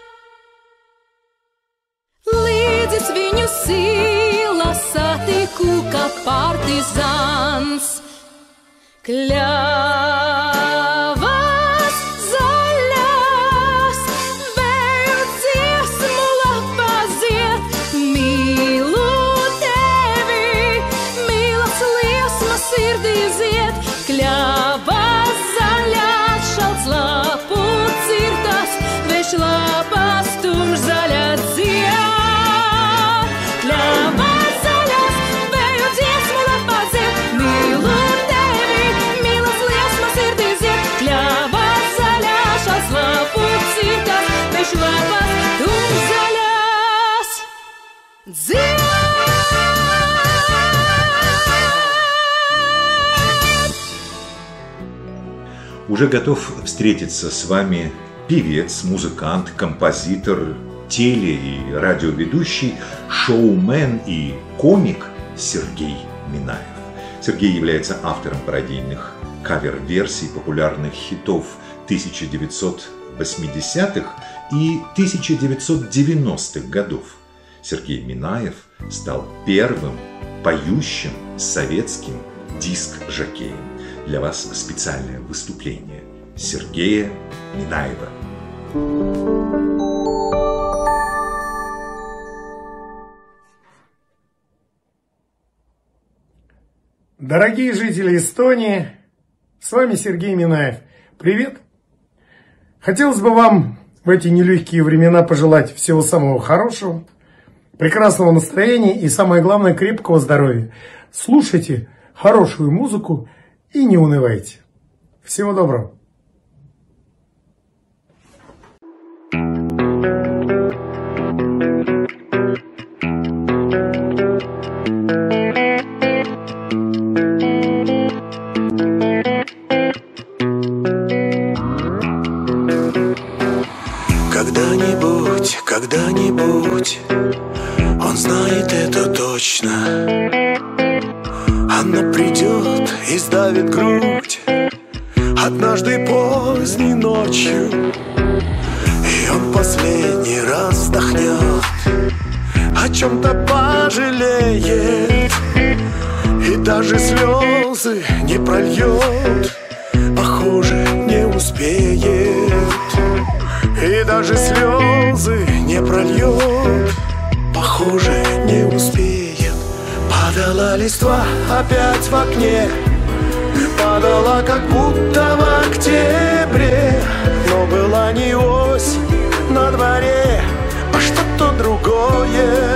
Līdz viņu sīla satiku kā partizāns. Kļavās zaļās, vēju dziesmu lapā zied, mīlu tevi, mīlas liesmas sirdī zied. Kļavās zaļās, šalts lapu cirtās, vējš lapās tumš zaļās zied. Kļavās zaļās, vēju dziesmu lapā zied, mīlu tevi, mīlas liesmas sirdī zied. Kļavās zaļās, šalts lapu cirtās, vējš lapās tumš zaļās zied. уже готов встретиться с вами певец, музыкант, композитор, теле- и радиоведущий, шоумен и комик Сергей Минаев. Сергей является автором пародийных кавер-версий популярных хитов тысяча девятьсот восьмидесятых и тысяча девятьсот девяностых годов. Сергей Минаев стал первым поющим советским диск-жокеем. Для вас специальное выступление Сергея Минаева. Дорогие жители Эстонии, с вами Сергей Минаев. Привет! Хотелось бы вам в эти нелегкие времена пожелать всего самого хорошего, прекрасного настроения и, самое главное, крепкого здоровья. Слушайте хорошую музыку и не унывайте. Всего доброго! Когда-нибудь, когда-нибудь, он знает это точно. Она придет и сдавит грудь однажды поздней ночью, и он последний раз вздохнет, о чем-то пожалеет, и даже слезы не прольет, похоже, не успеет. И даже слезы не прольет, похоже, не успеет. Падала листва опять в окне, падала, как будто в октябре. Но была не осень на дворе, а что-то другое.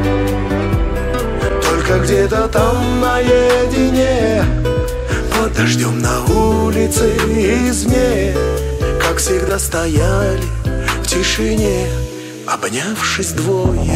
Только где-то там наедине, под дождем на улице извне, как всегда стояли в тишине, обнявшись двое.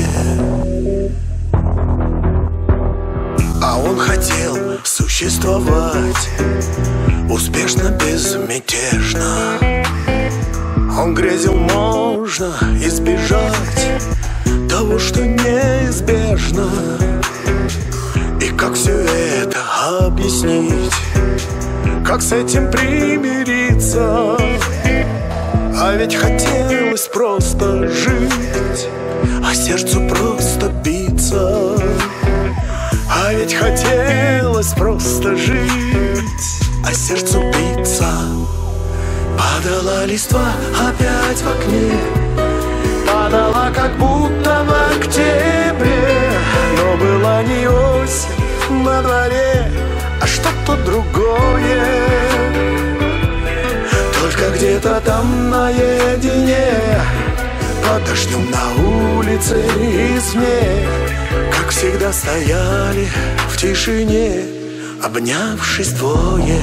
А он хотел существовать успешно, безмятежно. Он грезил, можно избежать того, что неизбежно. И как все это объяснить, как с этим примириться? А ведь хотелось просто жить, а сердцу просто биться. А ведь хотелось просто жить, а сердцу биться. Падала листва опять в окне, падала, как будто в октябре. Но была не осень на дворе, а что-то другое. Только где-то там наедине, под дождем на улице извне, как всегда стояли в тишине, обнявшись двое.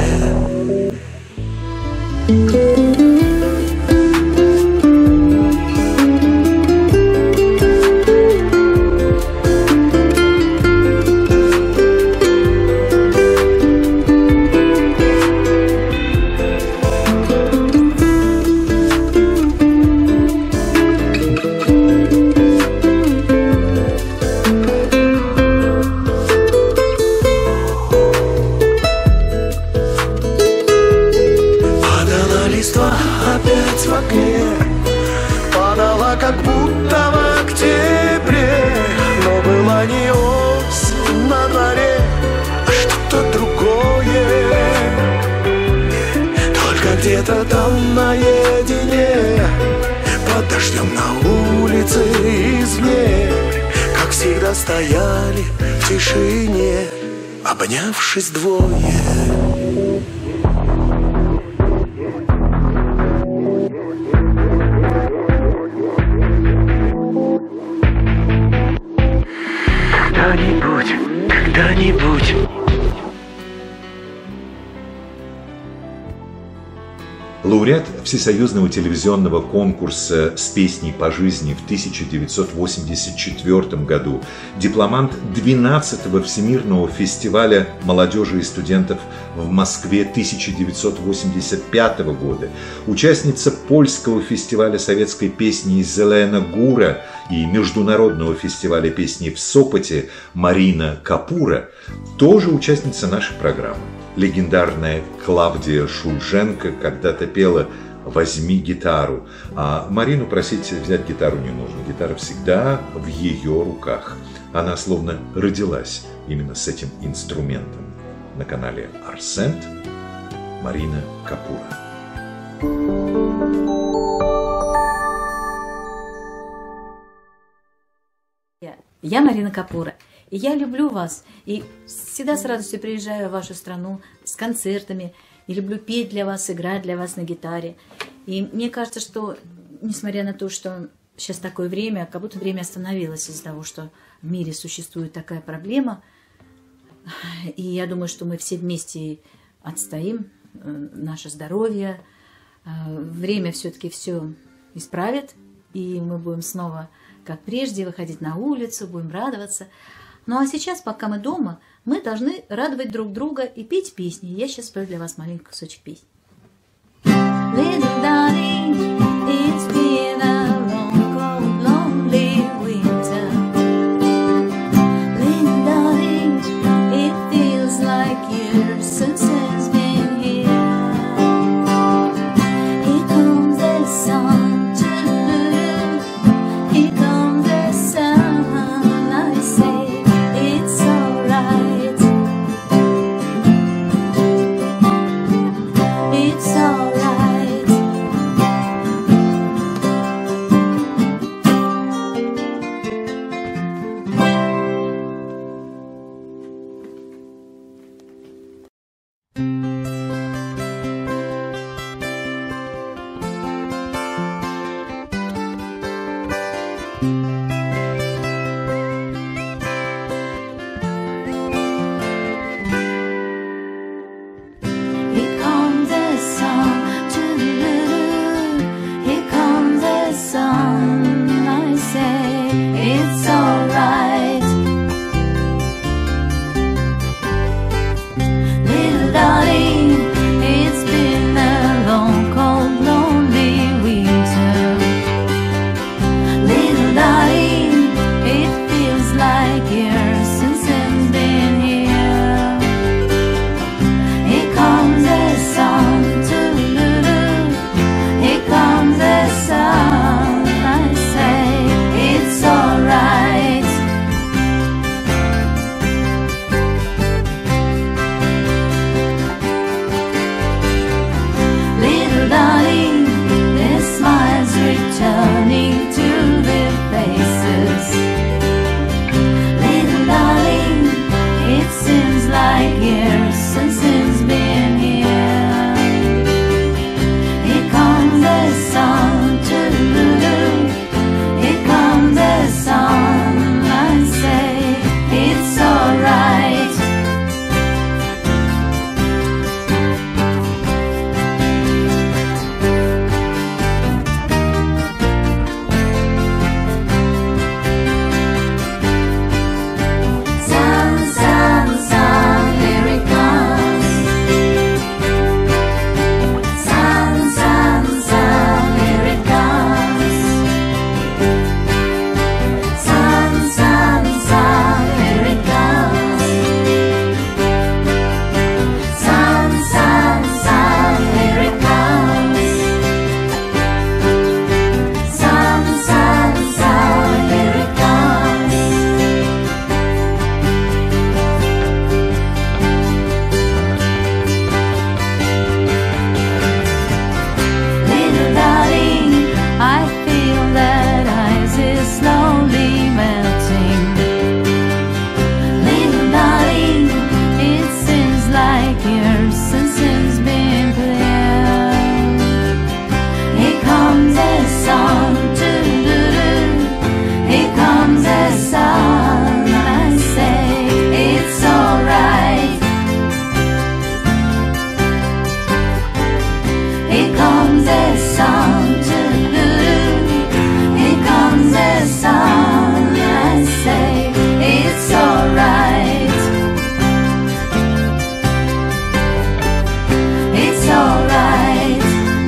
Опять в окне, падала, как будто в октябре. Но была не осень на дворе, а что-то другое. Только где-то там наедине, под дождем на улице извне, как всегда стояли в тишине, обнявшись двое. Когда-нибудь, когда-нибудь. Лауреат Всесоюзного телевизионного конкурса «С песней по жизни» в тысяча девятьсот восемьдесят четвёртом году, дипломант двенадцатого Всемирного фестиваля молодежи и студентов в Москве тысяча девятьсот восемьдесят пятого года, участница Польского фестиваля советской песни «Зелена Гура» и Международного фестиваля песни в Сопоте Марина Капура, тоже участница нашей программы. Легендарная Клавдия Шульженко когда-то пела «Возьми гитару», а Марину просить взять гитару не нужно. Гитара всегда в ее руках. Она словно родилась именно с этим инструментом. На канале Арсент Марина Капура. Я Марина Капура. И я люблю вас, и всегда с радостью приезжаю в вашу страну с концертами, и люблю петь для вас, играть для вас на гитаре. И мне кажется, что, несмотря на то, что сейчас такое время, как будто время остановилось из-за того, что в мире существует такая проблема, и я думаю, что мы все вместе отстоим наше здоровье, время все-таки все исправит, и мы будем снова, как прежде, выходить на улицу, будем радоваться. Ну а сейчас, пока мы дома, мы должны радовать друг друга и петь песни. Я сейчас спою для вас маленький кусочек песни. Little darling, it's been a long, cold, lonely winter. Little darling, it feels like years since it's been here. Here comes the sun, here comes the sun, I say. It's alright. It's alright. Here comes the sun, here comes the sun. I say it's alright, it's alright.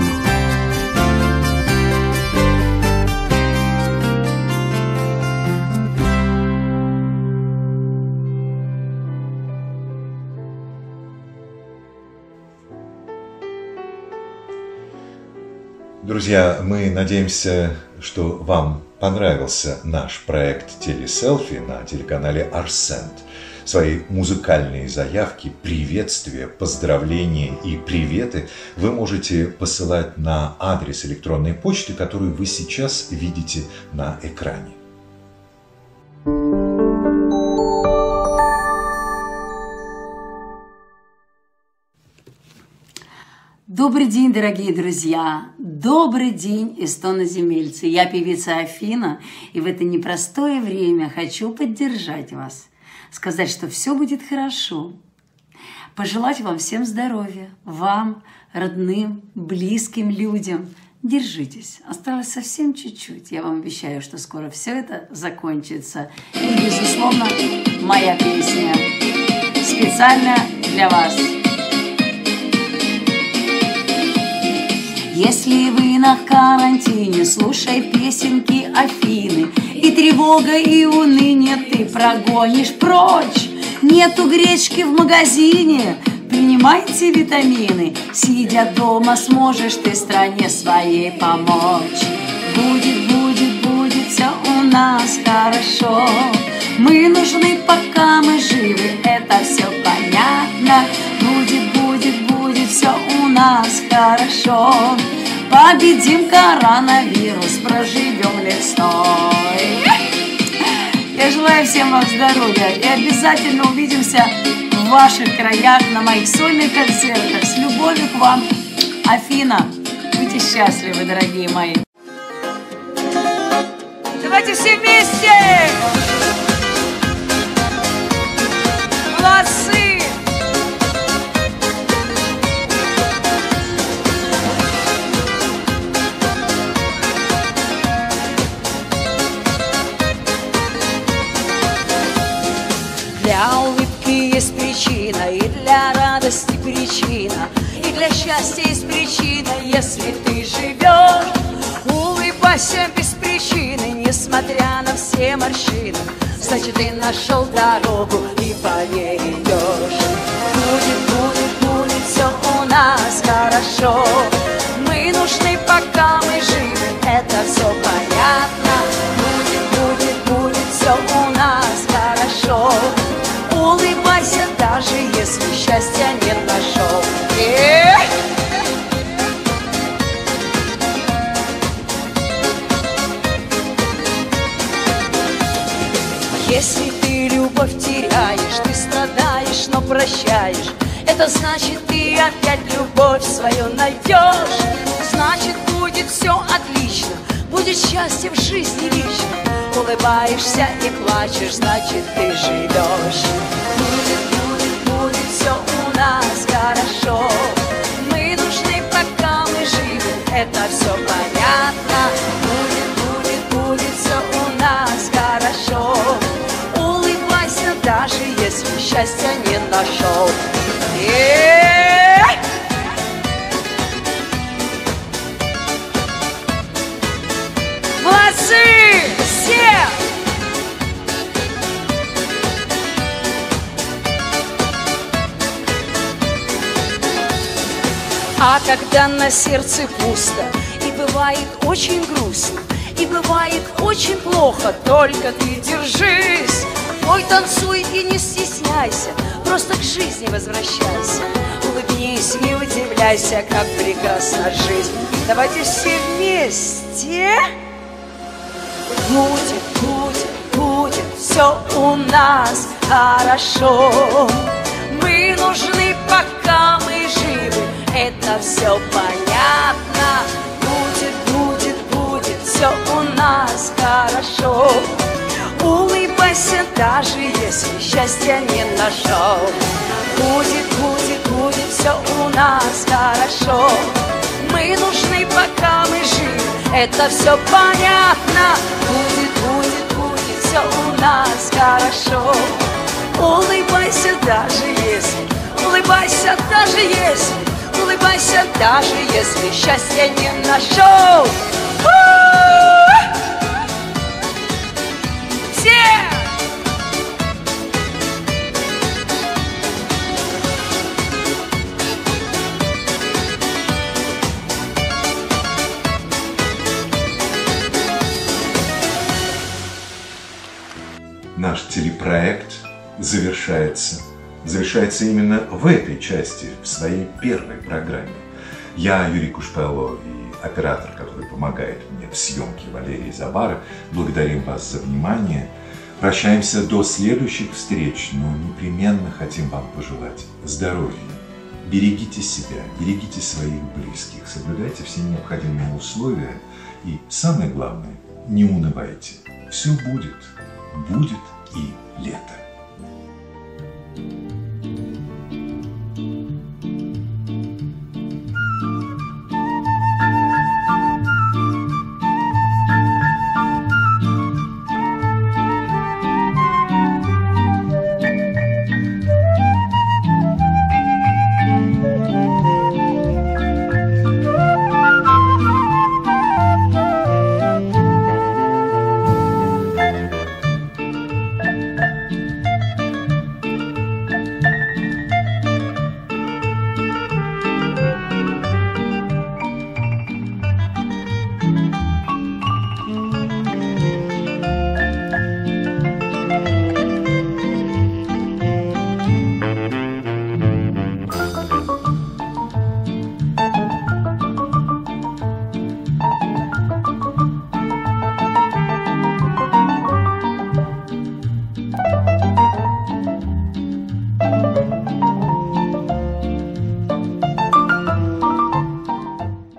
Друзья, мы надеемся, что вам понравился наш проект «Телеселфи» на телеканале Арсент. Свои музыкальные заявки, приветствия, поздравления и приветы вы можете посылать на адрес электронной почты, который вы сейчас видите на экране. Добрый день, дорогие друзья! Добрый день, эстоноземельцы! Я певица Афина, и в это непростое время хочу поддержать вас, сказать, что все будет хорошо, пожелать вам всем здоровья, вам, родным, близким людям. Держитесь, осталось совсем чуть-чуть. Я вам обещаю, что скоро все это закончится. И, безусловно, моя песня специально для вас. Если вы на карантине, слушай песенки Афины, и тревога, и уныние ты прогонишь прочь. Нету гречки в магазине, принимайте витамины, сидя дома сможешь ты стране своей помочь. Будет, будет, будет все у нас хорошо, мы нужны, пока мы живы, это все понятно. Будет, будет, будет все у нас хорошо, победим коронавирус, проживем лет сто. Я желаю всем вам здоровья и обязательно увидимся в ваших краях на моих сольных концертах. С любовью к вам, Афина. Будьте счастливы, дорогие мои. Давайте все вместе! Молодцы! Для улыбки есть причина, и для радости причина, и для счастья есть причина, если ты живешь. Улыбайся без причины, несмотря на все морщины, значит, ты нашел дорогу и по ней идешь. Будет, будет, будет все у нас хорошо, мы нужны, пока мы живы, это все понятно. Будет, будет, будет все у нас хорошо, улыбайся, даже если счастья не нашел. Эх! Если ты любовь теряешь, ты страдаешь, но прощаешь, это значит, ты опять любовь свою найдешь. Значит, будет все отлично, будет счастье в жизни лично. Улыбаешься и плачешь, значит, ты живешь. Будет, будет, будет все у нас хорошо, мы нужны, пока мы живы, это все понятно. Будет, будет, будет все у нас хорошо, улыбайся, даже если счастья не нашел. Эх! Молодцы! Все! А когда на сердце пусто, и бывает очень грустно, и бывает очень плохо, только ты держись. Ой, танцуй и не стесняйся, просто к жизни возвращайся. Улыбнись и удивляйся, как прекрасна жизнь. Давайте все вместе. Будет, будет, будет все у нас хорошо, мы нужны, пока мы живы, это все понятно. Будет, будет, будет все у нас хорошо, улыбайся, даже если счастья не нашел. Будет, будет, будет все у нас хорошо, мы мы нужны, пока мы живы. Это все понятно. Будет, будет, будет все у нас хорошо. Улыбайся, даже если, улыбайся, даже если, улыбайся, даже если счастья не нашел. Все! Наш телепроект завершается. Завершается именно в этой части, в своей первой программе. Я, Юрий Кушпелло, и оператор, который помогает мне в съемке, Валерий Забара, благодарим вас за внимание. Прощаемся до следующих встреч, но непременно хотим вам пожелать здоровья. Берегите себя, берегите своих близких, соблюдайте все необходимые условия и, самое главное, не унывайте. Все будет, будет и лето.